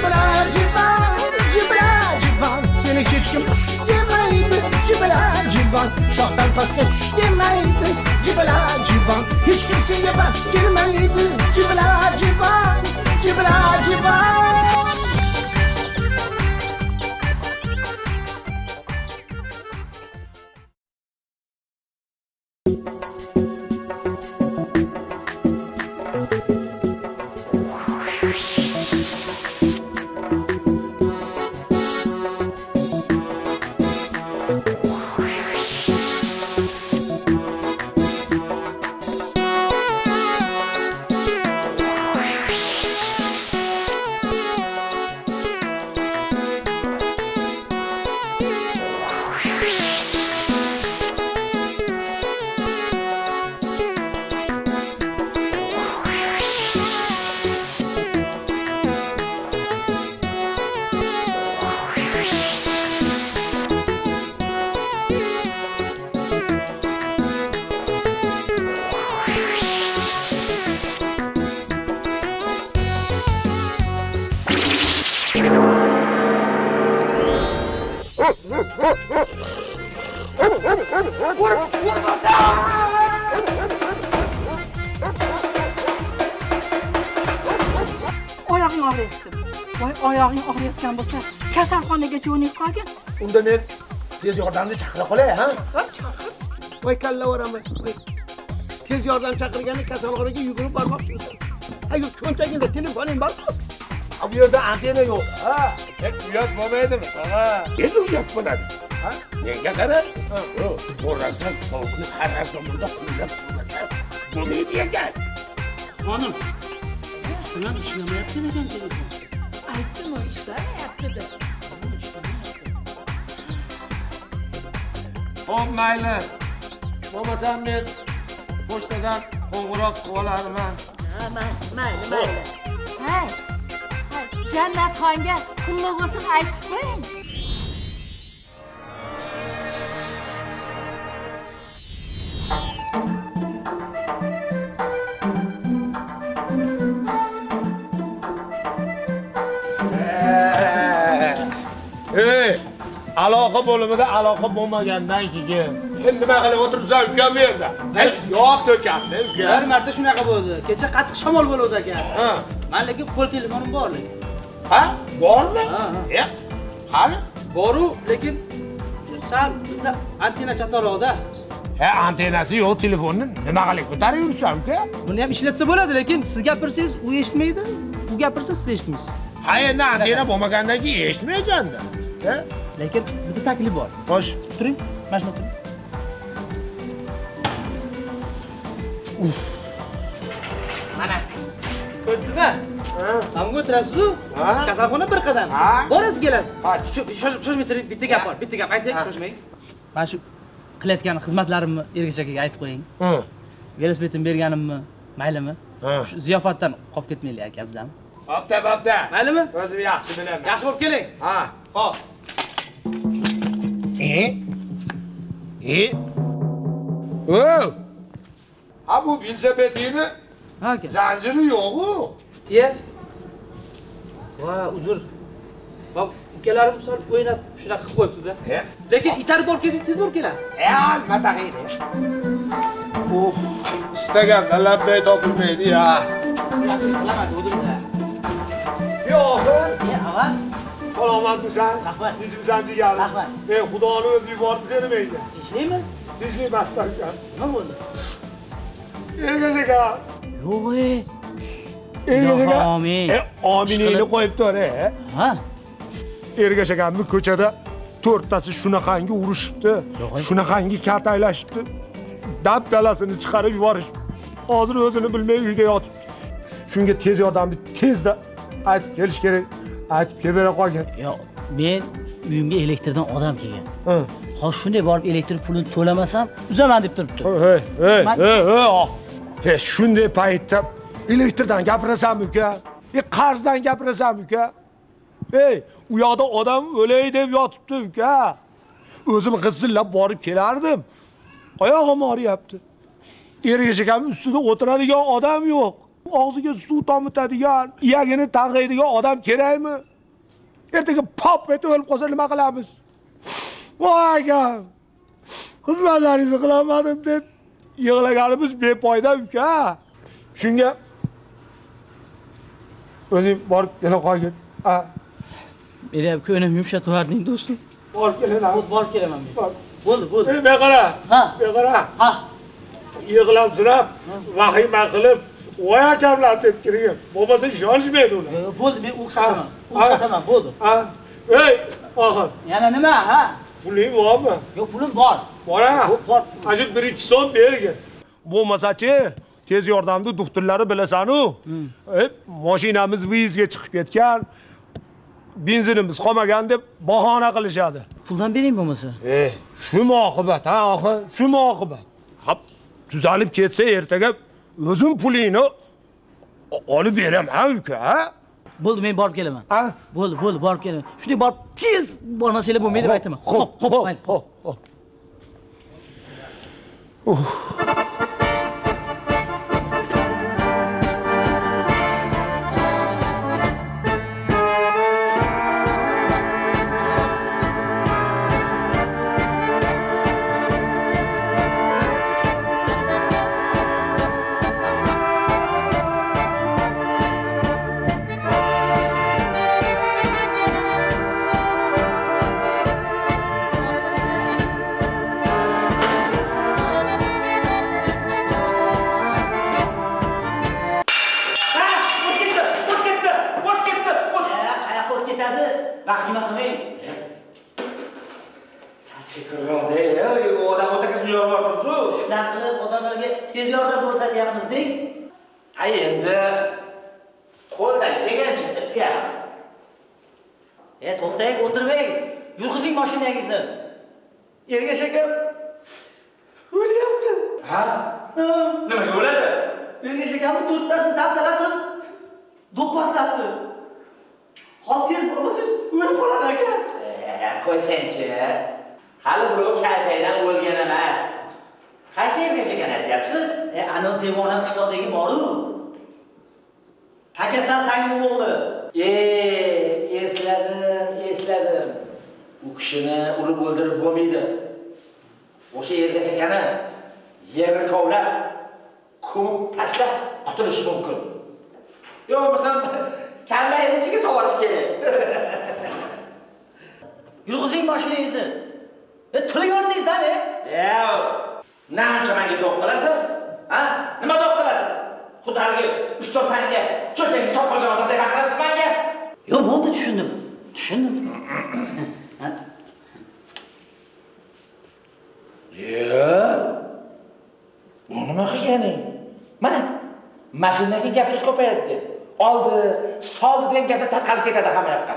Seni hech kim qush demaydi. Jibila jibon, shoxdan pastga tush demaydi. Jibila jibon, hech kim senga bas kelmaydi. Jibila jibon. Oyog'ing og'riyapti. Voy, oyog'ing og'riyotgan bo'lsa, kasalxonaga jo'nab qolgin. Unda men tez yordamni chaqira qolay, ha? Voy kalla varaman. tez yordam chaqirganda kasalxonaga yugurib bormoqchimisan? Ha, yo'q, cho'ntagingda telefoning bormi? Bu yerda antena yo'q. Ha, hech uyat bo'lmaydimi? Ha. Endi uyat bo'ladi. Ha? Menga qara. So'rasan, sovuqni qarasam burada qo'llab turmasa, bo'lmaydi ekan. Xonim, sizlar ishlamayapti ekan telefon. Aytdim, o ishlamayapti deb. Xo'p, mayli. Bo'lmasam men pochtadan qo'ng'iroq qilib olarman. Ha, mayli. Hay. Jannatxonga qulluq bo'lsin aytib qo'ying. Aloqa bo'limida aloqa bo'lmagandan keyin endi nima qilib o'tiribsan ukam bu yerda? Yo'q to'kamni uka. Bir marta shunaqa bo'ldi. Kecha qattiq shamol bo'ldi ekan. Ha. Men lekin qo'l telefonim bor lekin. Ha? Bormi? Ha. Qani? Boru, lekin sal bizda antena chatorog'da. Ha, antenasi yo'q telefonni nima qilib ko'tarib yursan uka? Buni ham ishlatsa bo'ladi, lekin siz gapirsangiz u eshitmaydi, u gapirsa siz eshitmaysiz. Ha, endi antena bo'lmagandan keyin eshitmaysan-da. Ha? Lekin bitta taklif bor. Xo'sh, turing, mana shuni turing. Mana. Ko'rsizmi? Hamga o'tirasiz-ku? Kasalxona bir qadam. Borasiz kelasiz. Shoshmay turing, bitta gap bor, bitta gap ayting, shoshmang. Mana shu qilayotgan xizmatlarimni Ergash akaga aytib qo'ying. Velosipedimni berganimni maylimi? Shu ziyofatdan qolib ketmaylik aka biz ham. Bo'pti. Maylimi? O'zim yaxshi bilaman. Yaxshi bo'lib keling. Ha. Xo'p. Ha, bu velosipedini zanjiri yo'q-ku. Va, uzr. Bab, ukalarim sal o'ynab shunaqa qilib qo'yibdi-da. Lekin itarib borib kelsangiz tez borib kelasiz. Albatta qildi. Istagan labbay topilmaydi-ya. Yaxshi qilaman, o'zimda. Yo'q. Ava. Salomatmisan? Rahmat. Tinchmisan jigarim? Rahmat. Xudoni o'zi yubordi seni menga. Tinchlikmi? Tinchlik emasdan. Nima bo'ldi? Ergash aka. Yo'q-ey. Ergash aka. Amin. Aminingni qo'yib tur, Ha? Ergash akamni ko'chada to'rttasi shunaqangi urishibdi. Shunaqangi kaltaklashibdi. Dabdalasini chiqarib yuborishibdi. Hozir o'zini bilmay uyda yotibdi. Shunga tez yordamni tezda aytib kelish kerak. Aytib kelib qolgan. Yo'q, men uyimga elektrdan odam kelgan. Hozir shunday borib elektr pulini to'lamasam, uzaman deb turibdi. Shunday paytda elektrdan gapirasanmi uka? Qarzdan gapirasanmi uka? U yoqda odam o'lay deb yotibdi uka. O'zim g'izillab borib kelardim. Oyog'im og'riyapti. Ergash akamning ustida o'tiradigan odam yo'q. Og'ziga suv tomitadigan, iyagini tang'aydigan odam kerakmi? Ertaga pop etib o'lib qolsa nima qilamiz? Voy akam. Xizmatlaringizni qilamadim deb yig'laganimiz befoyda uka. Shunga o'zing borib kela qolgin. Meni ham ko'nglim yumshatib yubording do'stim. Borib kelaman. Borib kelaman men. Bo'ldi. Beqara. Ha. Ha. Yig'lamsirab, vahima qilib, voy akamlar deb kirgan. Bo'lmasa ishonishmaydi ular. Bo'ldi, men o'xshataman, bo'ldi. Oxir. Yana nima, ha? Puling bormi? Yo'q, pulim bor. Bor-a? Bor. Ajib 1-2 so'm bergin. Bo'lmasa-chi, tez yordamni doktorlari bilasan-ku. Mashinamiz vizga chiqib ketgan. Benzinimiz qolmagan deb bahona qilishadi. Puldan bering bo'lmasa. Shu oqibat, ha, oxir, shu oqibat. Hop, tuzalib ketsa ertaga o'zim pulingni olib beraman, ha, uka, ha? Bo'ldi, men borib kelaman. Bo'ldi, borib kelaman. Shunday borib tez bormasanglar bo'lmaydi deb aytaman. Xo'p, mayli. vahima qilmang. Sasikirroqda, u odam o'ta qiz yorvordi-ku. Shunaqa qilib odamlarga tez yordam ko'rsatyapmiz-dek. Ay endi qo'ldan kelgancha deb-ku. To'xtang, o'tirmang. Yurg'izing mashinangizni. Ergash aka o'lyapti. Ha? Nimaga o'ladi? Ergash akamni to'rttasi dabdala qilib do'pposlabdi. Hozir tez bo'lmasangiz o'lib qoladi aka. Qo'ysangchi. Hali birov kaltakdan o'lgan emas. Qaysi Ergash akani aytyapsiz? Ana devona qishloqdagi bor-ku. Takasan Tangning o'g'li. Esladim. U kishini urib o'ldirib bo'lmaydi. O'sha Ergash akani yerni kovlab, ko'mib tashlab qutulish mumkin. Yo'qsa kambayni ichiga sovurish kerak. Yurg'izing mashinangizni. Tiling o'rningizdan, Nima menga do'q qilasiz? Ha? Nima do'q qilasiz? Xudoga 3-4 tanga cho'chakni sotib qo'ygan odamdek baqirasiz menga? Yo'q, bo'ldi, tushundim. Bu nima qilganing? Mana mashinadagi gap so'z ko'payadi. Oldi, soldi degan gaplar tarqalib ketadi hamma yoqqa.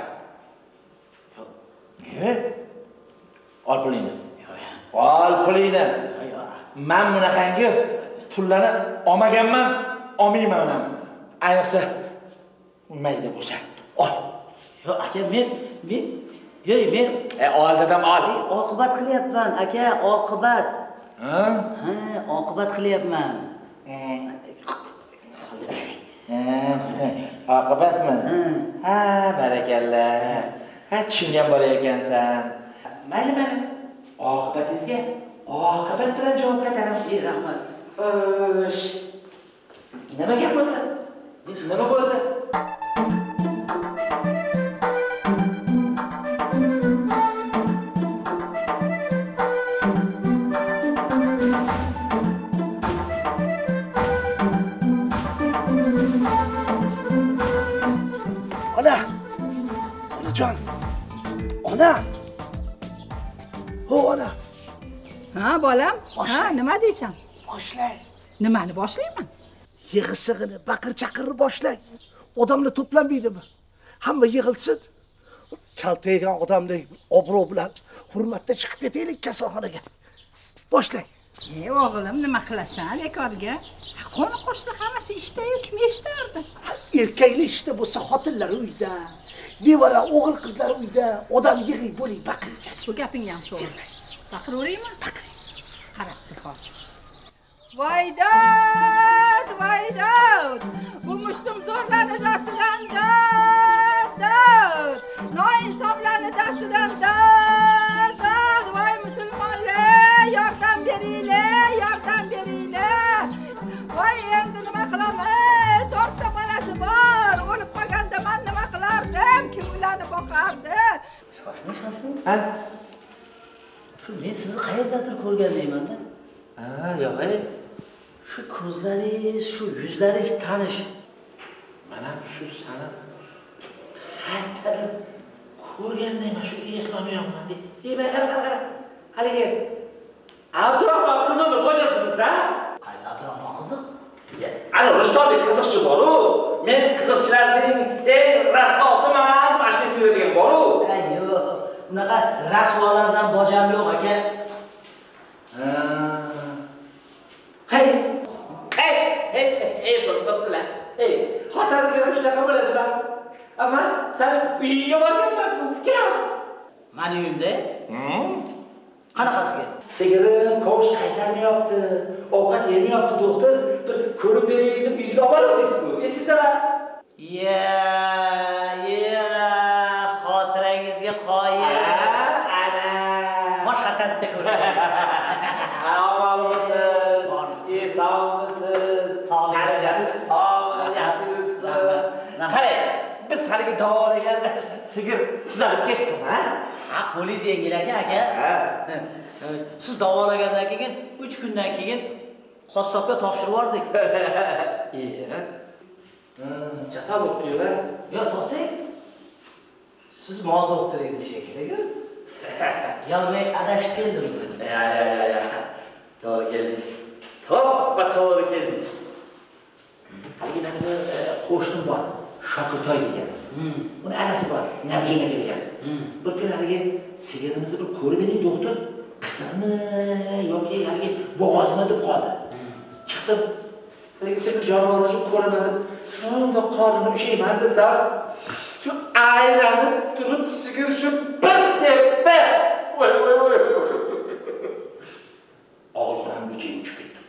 Ol pulingni. Ol pulingni. Men bunaqangi pullarni olmaganman, olmayman ham. Ayniqsa mayda bo'lsa. Ol. Yo'q, aka, men ol dedim, ol. Oqibat qilyapman, aka, oqibat. Ha, oqibat qilyapman. Oqibatmi? Ha, barakalla. Ha, tushungan bola ekansan. Mayli. Oqibatingizga oqibat bilan javob qaytaramiz. Rahmat. Xo'sh. Nima gap bo'lsa? Nima bo'ldi? Onajon. Ona. Ho, ona. Ha, bolam. Ha, nima deysan? Boshlang. Nimani boshlayman? Yig'i-sig'ini, baqir-chaqirni boshlang. Odamlar to'planmaydimi? Hamma yig'ilsin. Kaltaygan odamdek obro' bilan hurmatda chiqib ketaylik kasalxonaga. Boshlang. O'g'lim, nima qilasan bekorga? Qo'ni qo'shni hammasi ishda-yu, kim eshitardi? Erkaklar ishda bo'lsa, xotinlar uyda. Nevara, o'g'il qizlar uyda. Odam yig'ib bo'ling, baqircha. Bu gaping ham to'g'ri. Baqiraveraymi? Baqiring. Qarab tur hozir. Voydod! Bu mushtumzo'rlarni dastidan dod! Noinsoflarni dastidan dod! Voy musulmonlar, yordam beringlar! Voy endi nima qilaman? To'rtta bolasi bor. O'lib qolganda men nima qilardim? Kim ularni boqardi? Ha? Shu men sizni qayerdadir ko'rgandayman-da. Yo'q, shu ko'zlaringiz, shu yuzlaringiz tanish. Men ham shu sani qayerdadir ko'rgandayman, shu eslamayapman deb. Qara. Haligi Abdurahmon qizini xo'jasimiz-a? Qaysi Abdurahmon qizi? Ana Rushdodek qiziqchi bor-ku. Men qiziqchilarning eng rasvosiman, mashina ko'radigan bor-ku. Yo'q, unaqa rasvolardan bojam yo'q, aka. Hey, so'rabsizlar. Xotirada shunaqa bo'ladi-da. Ammo sen uyingga borganman-ku, ukam. Meni uyimda? Qanaqasiga? Sigirim ko'sh qaytarmayapti, ovqat yemayapti, doktor. Bir ko'rib beray deb uyingizga olib borasiz-ku. Esingizda-mi? Xotirangizga qoyil. Ana. Boshqa bitta ko'rishamiz. Amalsiz, sog'misiz? Qanchalik sog', yaxshisiz? Qarang, biz haligi davolagan sigir tuzalib ketdimi, ha? Polis yengil aka. Siz davolagandan keyin 3 kundan keyin qassobga topshirib yubordik. Chata bo'pti-yu. Yo'q, to'xtang. Siz mol doktor edingiz shekilli. Ya men adashib keldimmi? Ya. To'g'ri keldingiz. To'g'ri keldingiz. Haligi mana bu qo'shnim bor, Shokirtoy degan. Uni adasi bor, Nabjona kelgan. Bir kun haligi sigirimizni bir ko'rib bering doktor, qisirmi yoki haligi bo'g'ozmi deb qoldi. Chiqdim, haligi sigir jonivorni ko'rmadim. Shunda qornim ushayman desam, shu aylanib turib sigir shu bir debda. Voy. Og'ilxonam uchiga uchib ketdim.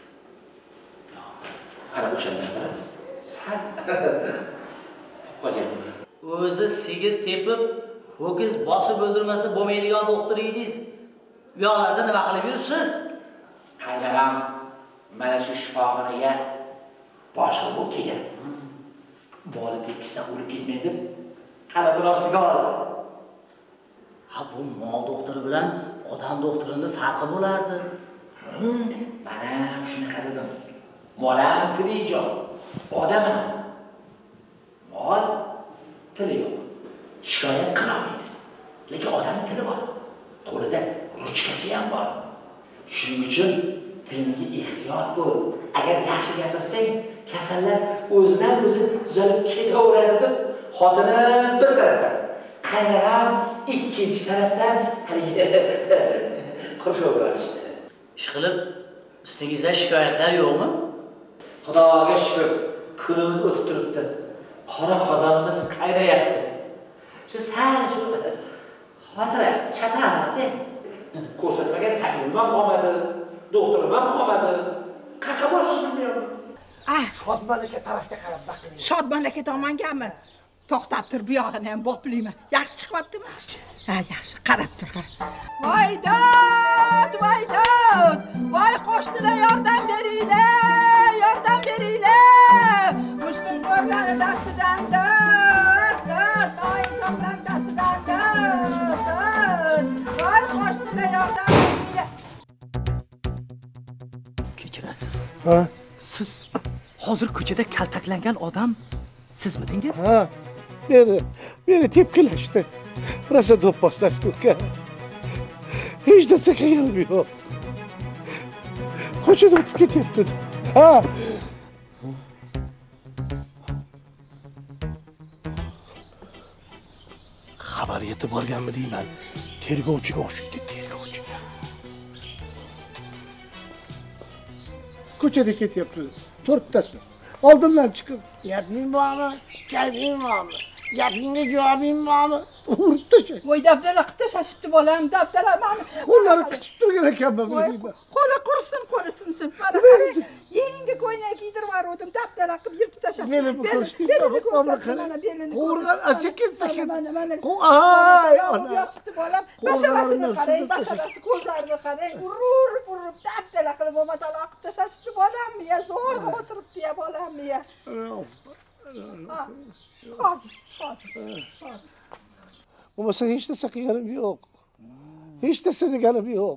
Ana o'shanda sal qolgan. O'zi sigir tepib, ho'kiz bosib o'ldirmasa bo'lmaydigan doktor edingiz. Bu yoqlarda nima qilib yuribsiz? Qaynagam mana shu shifoxonaga boshqa bo'lib kelgan. Bola tepkisidan o'lib ketmaydi deb qanotini ostiga oldi. Ha, bu mol doktori bilan odam doktorining farqi bo'lardi. Mana shunaqa dedim. Molam tili jon, odam ham. Mol tili yo'q. Shikoyat qila olmaydi. Lekin odamning tili bor. Qo'lida ruchkasi ham bor. Shuning uchun tilingga ehtiyot bo'l. Agar yaxshi gapirsang, kasallar o'zidan o'zi tuzalib ketaveradi deb xotinim bir tarafdan, qaynagam ikkinchi tarafdan qurishaverishdi. Ishqilib, ustingizda shikoyatlar yo'qmi? Xudoga shukr, kunimiz o'tib turibdi. Qora qozonimiz qaynayapti. Shu sal shu xotira chatardi. Ko'rsatmagan taklifim ham qolmadi, doktorim ham qolmadi. Qayerga borishni bilmayman. Shodmon aka tarafga qarab baqing. Shodmon aka tomongami? To'xtab tur, bu yog'ini ham boqlayman. Yaxshi chiqyaptimi? Ha, yaxshi, qarab tur. Voy dod! Voy qo'shnilar yordam beringlar! Yordam beringlar! Mushtumzorlarning dastidan dod! Noinsoflar dastidan dod! Voy qo'shnilar yordam beringlar! Kechirasiz. Siz hozir ko'chada kaltaklangan odam sizmidingiz? Meni tepkilashdi. Rosa do'pposlashdi uka. Hech narsa qilganim yo'q. Ko'chada o'tib ketyapti. Xabar yetib borganmi deyman. Tergovchiga o'xshaydi, tergovchiga. Ko'chada ketyapti. To'rttasi. Oldimdan chiqib, "Gaping bormi? Gaping bormi? Gapingga javobing bormi?" urib tashladi. Voy dabdala qilib tashlashibdi bolam, dabdala mani. Qo'llari qichib turgan ekanman bilmayman. Qo'li qursin, qo'li sinsin. Mana yengga ko'ylak kiydirib yubordim, dabdala qilib yirtib tashlashdi. Meni bu qilishdi, mana qarang. Qo'rg'an sekin. Ay, ona. Yotibdi bolam. Basharasini qarang, basharasi ko'zlarini qarang. Urib dabdala qilib momatalo qilib tashlashibdi bolam. Ya zo'rg'a o'tiribdi ya bolam ya. Hozir. Bo'lmasa hech narsa qilganim yo'q. Hech narsa deganim yo'q.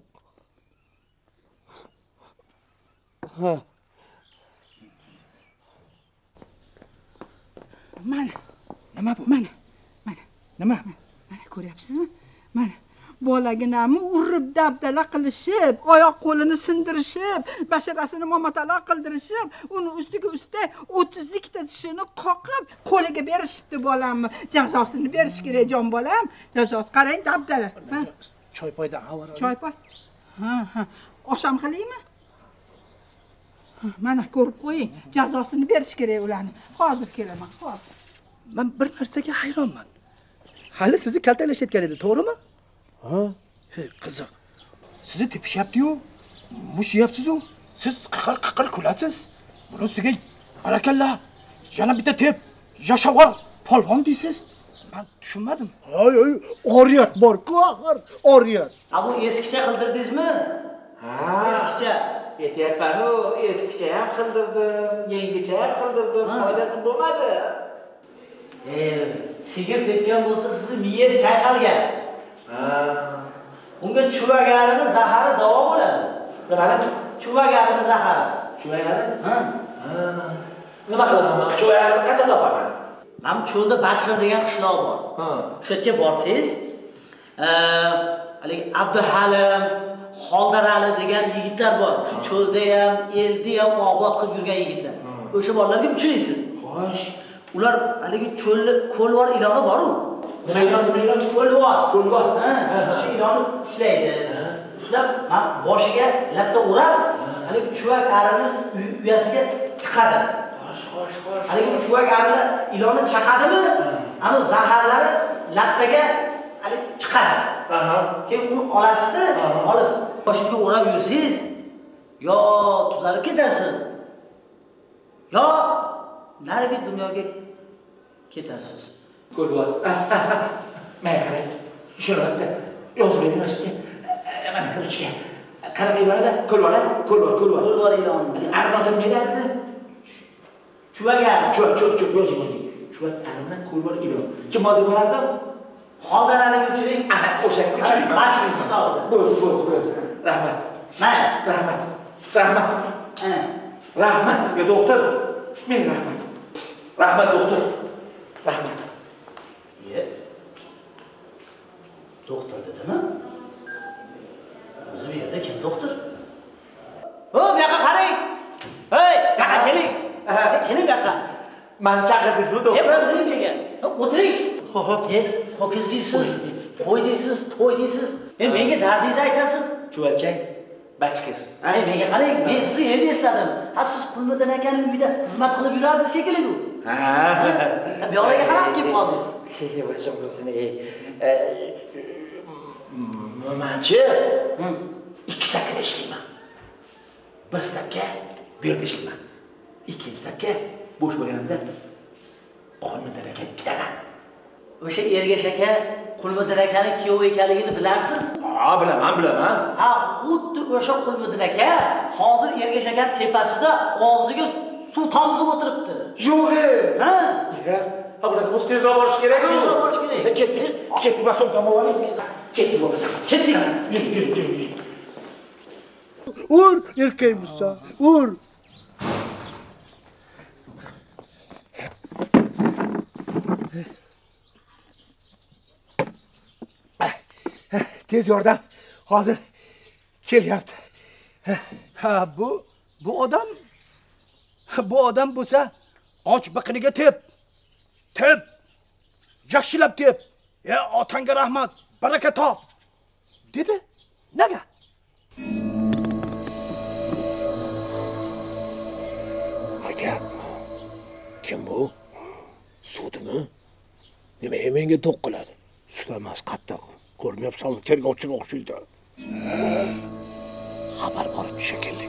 Mana. Nima bu? Mana. Nima? Mana ko'ryapsizmi? Mana. Bolaginamni urib dabdala qilishib, oyoq qo'lini sindirishib, basharasini momatalo qildirishib, uni ustiga 30 ta tishini qoqib, qo'liga berishibdi bolamni. Jazosini berish kerak jon bolam. Jazosi qarang dabdala. Choypoydan avara. Choypoy. Ha. Osham qilaymi? Mana ko'rib qo'ying. Jazosini berish kerak ularni. Hozir kelaman, hozir. Men bir narsaga hayronman. Hali sizni kaltaklashayotgan edi, to'g'rimi? Qiziq. Sizni tepishyapti-yu, mushyapsiz-u. Siz qiqir kulasiz. Buni ustiga barakalla. Yana bitta tep, yashavor polvon deysiz. Men tushunmadim. Oriyat bor-ku, axir, oriyat. Bu eskicha qildirdingizmi? Eskicha. Aytyapman-ku, eskicha ham qildirdim, yangicha ham qildirdim, foydasi bo'lmadi. Sigir tepgan bo'lsa, sizni miyangiz chayqalgan. Unga chuvagarini zahari davo bo'ladi. Nimani? Chuvagarini zahari. Chuvagani? Nima qilaman? Chuvagarini qayerda topaman? Mana bu cho'lda Bachqir degan qishloq bor. O'sha yerga borsangiz, haligi Abduhalim, Xoldarali degan yigitlar bor. Shu cho'lda ham, elda ham obod qilib yurgan yigitlar. O'sha bolalarga uchraysiz. Xo'sh. Ular haligi ko'lvor iloni bor-ku. Ko'lvor. Shu ilonni ushlaydi. Ushlab, boshiga latta o'rab, haligi chuvak arini uyasiga tiqadi. Xo'sh. Haligi chuvak arini ilonni chaqadimi, ana zaharlari lattaga haligi chiqadi. Keyin uni olasizda, olib boshiga o'rab yursangiz, yo tuzalib ketasiz. Yo narigi dunyoga ketasiz. Ko'lvor. Mayli. Shurabda yozib berishdi. Mana ruchka. Qanaqa ilonda? Ko'lvor. Ko'lvor ilon. Arnotim nima dedi? Chuvagan. Yozing. Chuvak arna ko'lvor ilon. Kim oldi borardi? Xoldaraliga uchiring. O'sha uchiring. Bachqir qishlog'ida. Bo'ldi. Rahmat. Mana. Rahmat. Rahmat sizga doktor. Men rahmat. Rahmat doktor. Rahmat. Doktor dedimi? O'zi bu yerda kim doktor? Bu yoqqa qarang. Hey, yoqqa keling. Keling bu yoqqa. Men chaqirdingizmi doktor? O'tiring bu yerga. O'tiring. Xo'p. Ho'kiz deysiz, qo'y deysiz, to'y deysiz. Menga dardingizni aytasiz. Chuvalchang, Bachqir. Menga qarang, men sizni endi esladim. Siz Qulmiddin akaning uyida xizmat qilib yurardingiz shekilli-ku. Bu yoqqa qarab kelib qoldingiz. Boshim qursin. Manchi, 2 stakka ishlayman. 1 stakka bu yerda ishlayman. 2 stakka bo'sh bo'lganda Qulmiddin aka ketaman. O'sha Ergash aka Qulmiddin akaning kuyovi ekanligini bilarsiz? Bilaman. Xuddi o'sha Qulmiddin aka hozir Ergash akaning tepasida og'ziga suv tomizib o'tiribdi. Yo'q. Bunaqa bo'lsa tezroq borish kerak. Ketdik, men so'mkamni olaylik. Ketdik bo'lmasa. Ketdik. Yur. Ur, erkakmisan. Ur. Tez yordam hozir kelyapti. Bu odam bo'lsa och biqiniga tep. Yaxshilab tep. Otangga rahmat, baraka top. Dedi. Nega? Aka, kim bu? Sudimi? Nima menga to'q qiladi? Sud emas, qattiq. Ko'rmayapsanmi, tergovchiga o'xshaydi. Xabar borib shekilli.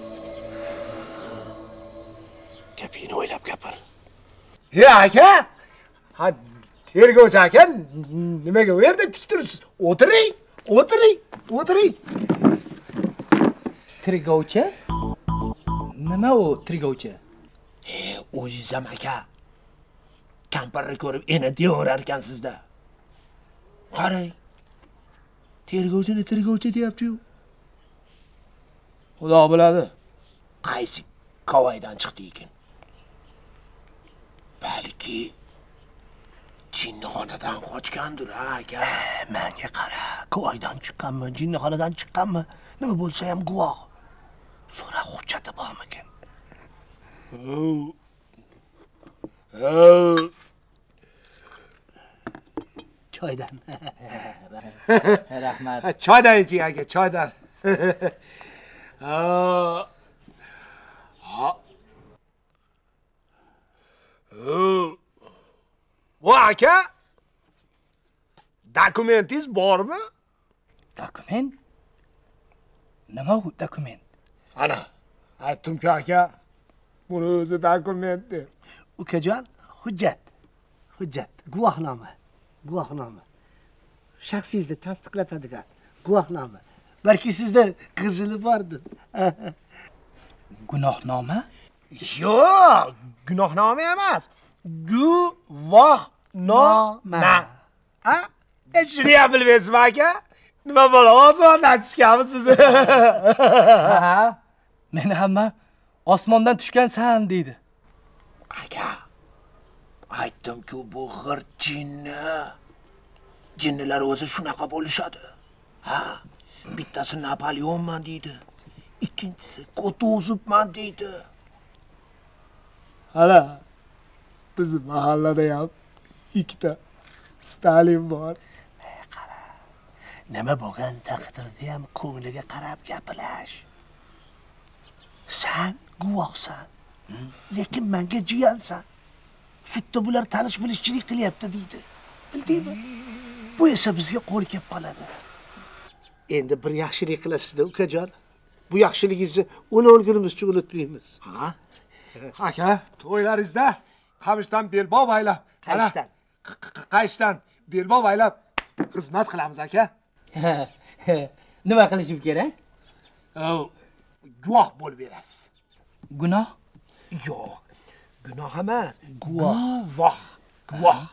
Gapingni o'ylab gapir. Aka? Tergovchi aka, nimaga u yerda tik turibsiz? O'tiring. Tergovchi? Nima u tergovchi? O'zingiz ham aka. Kampirni ko'rib eni deyaverar ekansizda. Qarang. Tergovchi deyapti-yu. Xudo biladi. Qaysi kovoydan chiqdi ekan? Balki jinnixonadan qochgandir, aka. Menga qara, kovoydan chiqqanmi, jinnixonadan chiqqanmi, nima bo'lsa ham guvoh. So'ra hujjati bormikin? Choydan. Rahmat. Choydan iching aka, choydan. Voy aka, dokumentingiz bormi? Dokument? Nima u dokument? Ana, aytdim-ku aka, buni o'zi dokument deb. Ukajon, hujjat, guvohnoma. Shaxsingizni tasdiqlatadigan guvohnoma. Balki sizda qizili bordir. Gunohnoma? Yo'q, gunohnoma emas. Guvohnoma. Shuni ham bilmaysizmi aka? Nima bo'ldi? Osmondan tushganmi siz? Meni hamma osmondan tushgansan deydi. Aka, Aytdim-ku, bu g'irt jinni. Jinnilar o'zi shunaqa bo'lishadi. Ha? Bittasi Napoleonman deydi. Ikkinchisi Kutuzovman deydi. Hala bizim mahallada ham ikkita Stalin bor. Qara. Nima bo'lgan taqdirda ham ko'ngliga qarab gaplash. Sen guvohsan. Lekin menga jiyansan. Sutda bular tanish bilishchilik qilyapti deydi. Bildingmi? Bu esa bizga qo'l kelib qoladi. Endi bir yaxshilik qilasizda, ukajon. Bu yaxshiligingizni uni o'lgunimizcha unutmaymiz. Ha? Aka, to'ylaringizda qamishdan belbog' baylab, qayishdan belbog' baylab xizmat qilamiz aka. Nima qilishim kerak? Guvoh bo'lib berasiz. Gunoh? Yo'q. Gunoh emas, guvoh.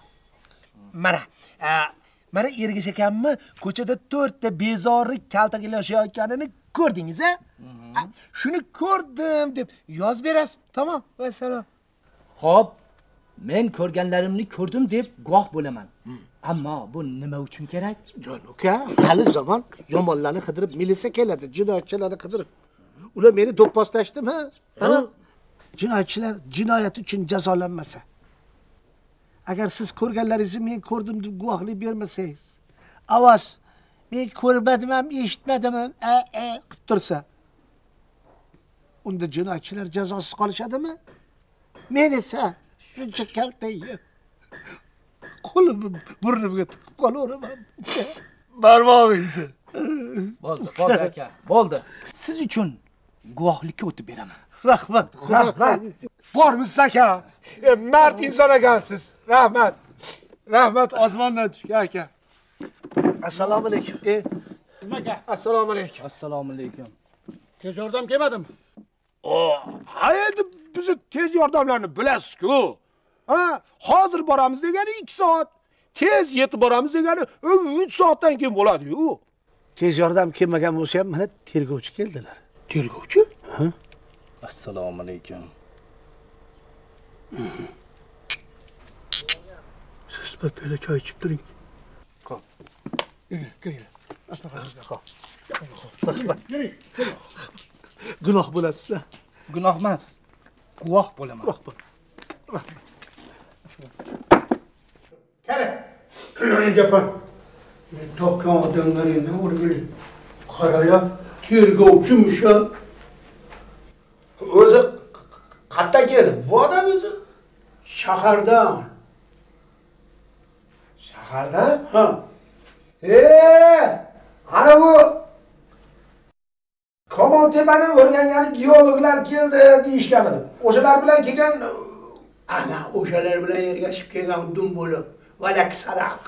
Mana Ergash akamni ko'chada 4 ta bezori kaltaklashayotganini ko'rdingiz, a? Shuni ko'rdim deb yoz berasiz. Tamom, vassalom. Xo'p, men ko'rganlarimni ko'rdim deb guvoh bo'laman. Ammo bu nima uchun kerak? Jon uka, hali zamon yomonlarni qidirib militsiya keladi, jinoyatchilarni qidirib. Ular meni do'pposlashdimi? Jinoyatchilar jinoyat uchun jazolanmasa. Agar siz ko'rganlaringizni men ko'rdim deb guvohlik bermasangiz, avaz men ko'rmadim ham, eshitmadim ham, qilib tursa, unda jinoyatchilar jazosiz qolishadimi? Men esa shuncha kaltayib, qo'limni burnimga tiqib qolaveraman. Barmog'ingizni. Bo'ldi aka, bo'ldi. Siz uchun guvohlikka o'tib beraman. Rahmat. Bormisiz aka? Mard inson ekansiz. Rahmat. Rahmat osmondan tushgan aka. Assalomu alaykum. Nimaga? Assalomu alaykum. Assalomu alaykum. Tez yordam kelmadimi? Ha, endi biz tez yordamlarni bilasiz-ku. Ha, hozir boramiz degani 2 soat, tez yetib boramiz degani 3 soatdan keyin bo'ladi-yu. Tez yordam kelmagan bo'lsa ham mana tergovchi keldilar. Tergovchi? Ha? Assalomu alaykum. Siz bir piyola choy ichib turing. Xo'p. Kiringlar. Xo'p. Gunoh bo'lasiz. Gunoh emas. Guvoh bo'laman. Rahmat. Qara. Kunlaring gapir. Topgan odamlaringni o'rgili. Qaraya, tergovchimish. O'zi qayerdan keldi? Bu odam o'zi shahardan. Shahardan? Ha. Ana bu Komon tepani o'rgangani geologlar keldi deyishgan edi. O'shalar bilan kelgan, ana o'shalar bilan ergashib kelgan dum bo'lib, valak salaq.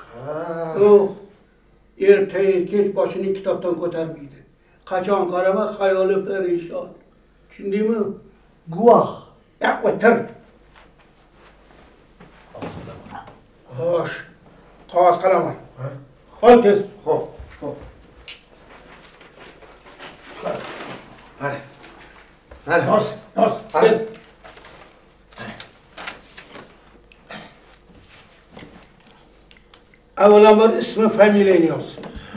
Ertaga kech boshini kitobdan ko'tarmaydi. Qachon qarama xayoli perishon. Tushundingmi? Guvoh. Ya o'tir. Xo'sh. Qog'oz qalam ol. Ol tez. Xo'p. Hadi. Yoz. Hadi. Avvalambor ismi, familiyani yoz.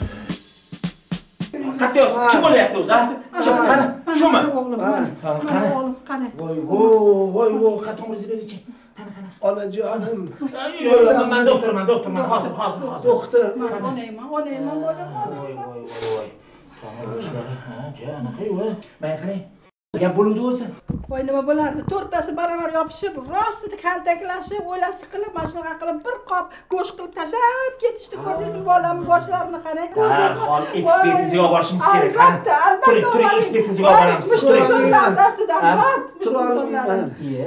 Qayerda kim bo'lyapti o'zi, ha? Kim? Qani? Shumi? Qani o'g'lim, qani. Voy, qatongizni berichi. Qani. Onajonim. Yo'q, men doktorman, hozir. Doktor. Onayman, bolam. Voy. Anaqa-yu. Men qarang. Gap bo'luvdi o'zi. Voy, nima bo'lardi? To'rttasi baravar yopishib, rostida kaltaklashib, o'ylab siqilib, mashinaga qilib bir qop go'sht qilib tashlab ketishdi. Ko'rdingizmi bolamni boshlarini qarang. Darhol ekspertizaga olib borishimiz kerak. Albatta. Turing, ekspertizaga olib boramiz. Turolmayman.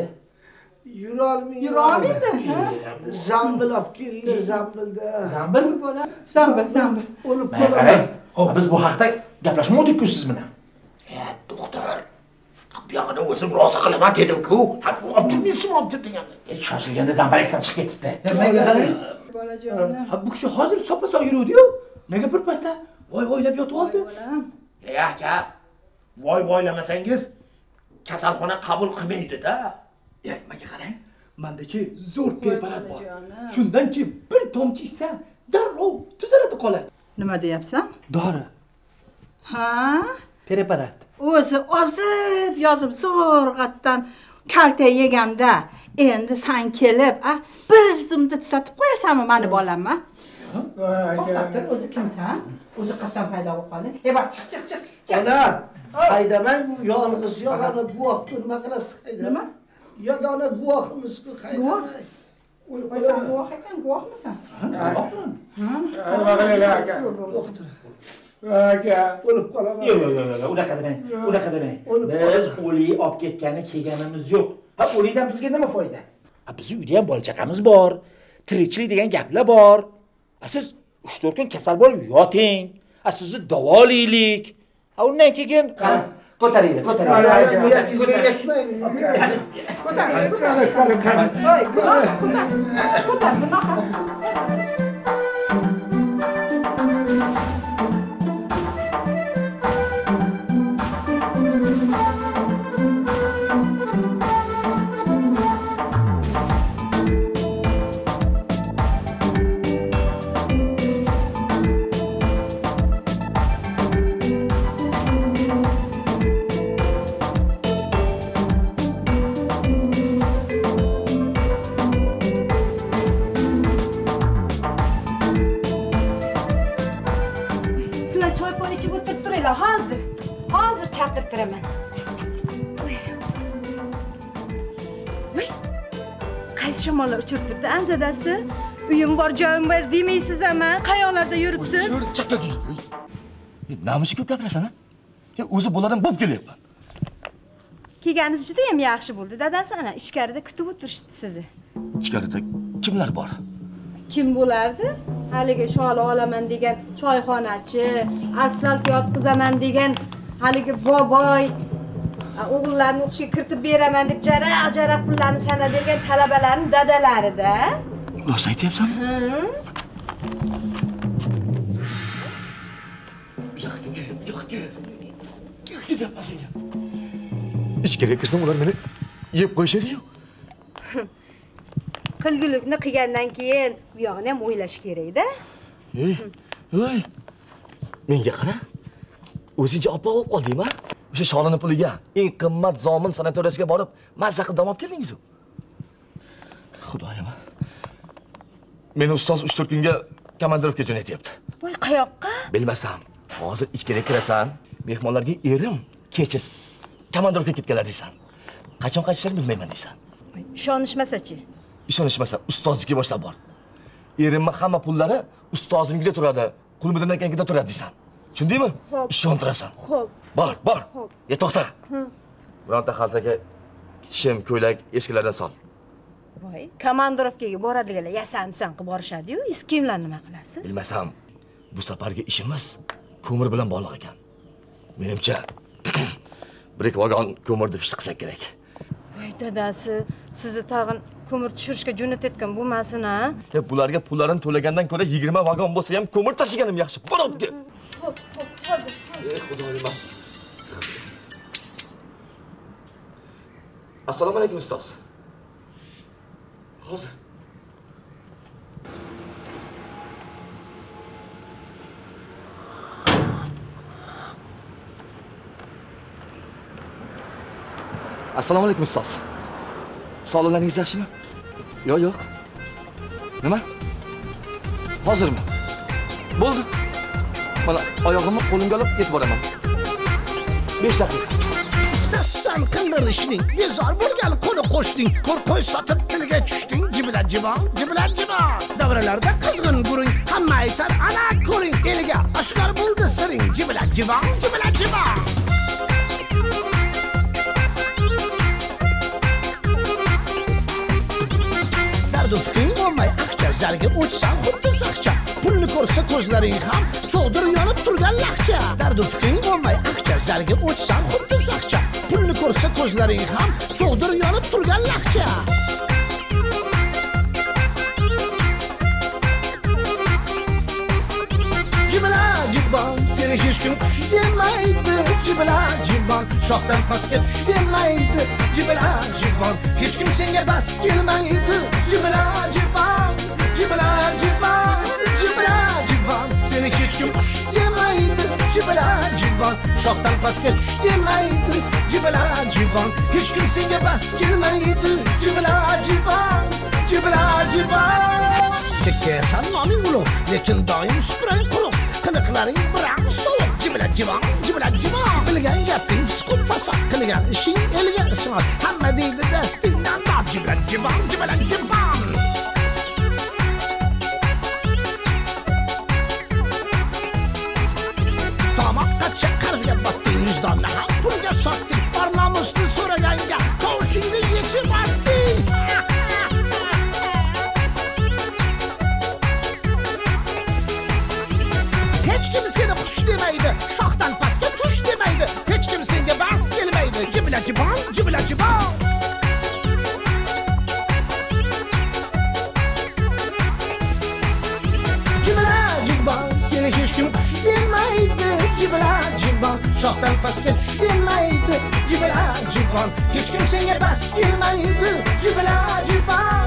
Yurolmaydi. Zambil olib keldi, zambilda. Zambil? Zambil. O'lib qolaman. Biz bu haqda gaplashmovdik-ku siz bilan. Doktor. Bu yoqni o'zim rozi qilaman dedim-ku. Optimizm deganda. Shoshilganda zambarakdan chiqib ketibdi. Menga qarang. Bolajonim. Bu kishi hozir sopa-soq yuruvdi-yu. Nega bir pasda voy-voylab yotib oldi? Aka, voy-voylamasangiz kasalxona qabul qilmaydi-da. Menga qarang. Mendachi zo'r preparat bor. Shundan keyin bir tomchi ichsang, darrov tuzalib qoladi. Nima deyapsan? Dori. Ha? Preparat. O'zi ozib yozib zo'rg'atdan kalta yeganda endi sen kelib, bir zumda tislatib qo'yasanmi meni bolamni? To'xtab tur, o'zi kimsan? O'zi qayerdan paydo bo'lib qolding? Bor, chiq. Ana, haydamang, yolg'iz yo'g'ani guvoh ko'rma qilasiz, haydama. Nima? Yagona guvohimiz-ku, haydamang. Voy, sen guvoh ekan, guvohmisan? Guvohman. Nima qilaylar aka? Aka, o'lib qolaman. Yo'q, unaqa demang. Biz o'lik olib ketgani kelganimiz yo'q. Ha, o'likdan bizga nima foyda? Biz uyda ham bola-chaqamiz bor. Tirikchilik degan gaplar bor. Siz 3-4 kun kasal bo'lib yoting. Sizni davolaylik. Undan keyin ko'taringlar. Niyatingizga yetmang. Hozir chaqirib kiraman. Voy. Qaysi shamollar uchib turdi, dadasi? Uyim bor, joyim bor demaysiz ama, qayoqlarda yuribsiz? Yur, chaqqa git. Namishi ko'p gapirasan-a? O'zi boladan bo'p kelyapman. Kelganingiz juda ham yaxshi bo'ldi, dadasi. Ana ichkarida kutib o'tirishdi sizni. Ichkarida kimlar bor? Kim bo'lardi? Haligi shol olaman degan choyxonachi, asfalt yotqizaman degan haligi boboy, o'g'illarni o'qishga kiritib beraman deb jaraq pullarni sanab bergan talabalarning dadalarida. Rost aytyapsanmi? Yo'q, deyapman senga. Ichkariga kirsam ular meni yeb qo'yishadi-yu. Qilgulikni qilgandan keyin bu yo'g'ini ham o'ylash kerak-da. Voy. Menga qara. O'zing javob olib qoldingmi? O'sha sholini puliga eng qimmat zomin sanatoriyasiga borib, mazza qilib dam olib keldingiz-ku. Xudoyim. Meni ustoz 3-4 kunga komandirovka jo'natyapti. Voy, qayoqqa? Bilmasam. Hozir ichkariga kirasan, mehmonlarga erim kechis komandirovka ketganlar deysan. Qachon qaytishlarini bilmayman deysan. Ishonishmasa-chi? Ishonishmasa ustozlikka boshlab bor. Erimni hamma pullari ustozingizda turadi, Qulmuddinakangida turadi deysan. Tushundingmi? Ishontirasan. Xo'p. Bor. To'xta. Bironta xaltaga shim, ko'ylak, eskilardan sol. Voy, komandirovkaga boradiganlar yasansan qilib borishadi-yu, siz kimlar nima qilasiz? Bilmasam, bu safargi ishimiz ko'mir bilan bog'liq ekan. Menimcha, bir vagon ko'mirni pishti qilsak kerak. Voy, dadasi, sizni tag'in ko'mir tushirishga jo'natayotgan bo'lmasin-a? Bularga pullarini to'lagandan ko'ra 20 vagon bo'lsa ham ko'mir tashiganim yaxshi. Bor olibga. Xo'p, hozir. Xudoyim. Assalomu alaykum ustoz. Hozir. Assalomu alaykum ustoz. Sog'liqlaringiz yaxshimi? Yo'q. Nima? Hozirmi? Bo'ldi. Mana oyog'imni qo'limga olib yetib boraman. 5 daqiqa. Istasan qildirishning, bezor bo'lgan qo'ni qo'shning, qo'rqo'y sotib tilga tushding, jibilan jibon. Davralarda qizg'in guring, hamma aytar, ana ko'ring, eliga oshkor bo'ldi siring, jibilan jibon. Dardufting olmay aqcha, zarga o'chsan xuddi saqcha. Pulni ko'rsa ko'zlaring ham cho'g'dir yonib turgan laqcha. Dardufting olmay aqcha, zarga o'chsan xuddi saqcha. Pulni ko'rsa ko'zlaring ham cho'g'dir yonib turgan laqcha. Jibon, seni hech hech kim qush demaydi. Jibila jibon, shoxdan pastga tush demaydi. Jibila jibon, hech kim senga bas kelmaydi. Jibila jibon, jibila jibon, jibila jibon, seni hech kim qush demaydi. Jibila jibon, shoxdan pastga tush demaydi. Jibila jibon, hech kim senga bas kelmaydi. Jibila jibon, jibila jibon. Keksan noming ulug', lekin doim suprang quruq. Qiliqlaring biram sovuq. Jibila jibon, jibila jibon. Bilgan gaping sukut fasod, qilgan ishing elga isnod. Hamma deydi dastingdan dod. Jibila jibon, jibila jibon. Tomoqqa qarzga botding, vijdonni ham pulga sotding. Namusni so'raganga tovushingni yechib otding. Hech kim seni qush demaydi, shoxdan pastga tush demaydi. Hech kim senga bas kelmaydi. Jibila jibon, jibila jibon. Jibila jibon, seni hech kim qush demaydi. Jibila jibon, shoxdan pastga tush demaydi. Jibila jibon, hech kim senga bas kelmaydi. Jibila jibon.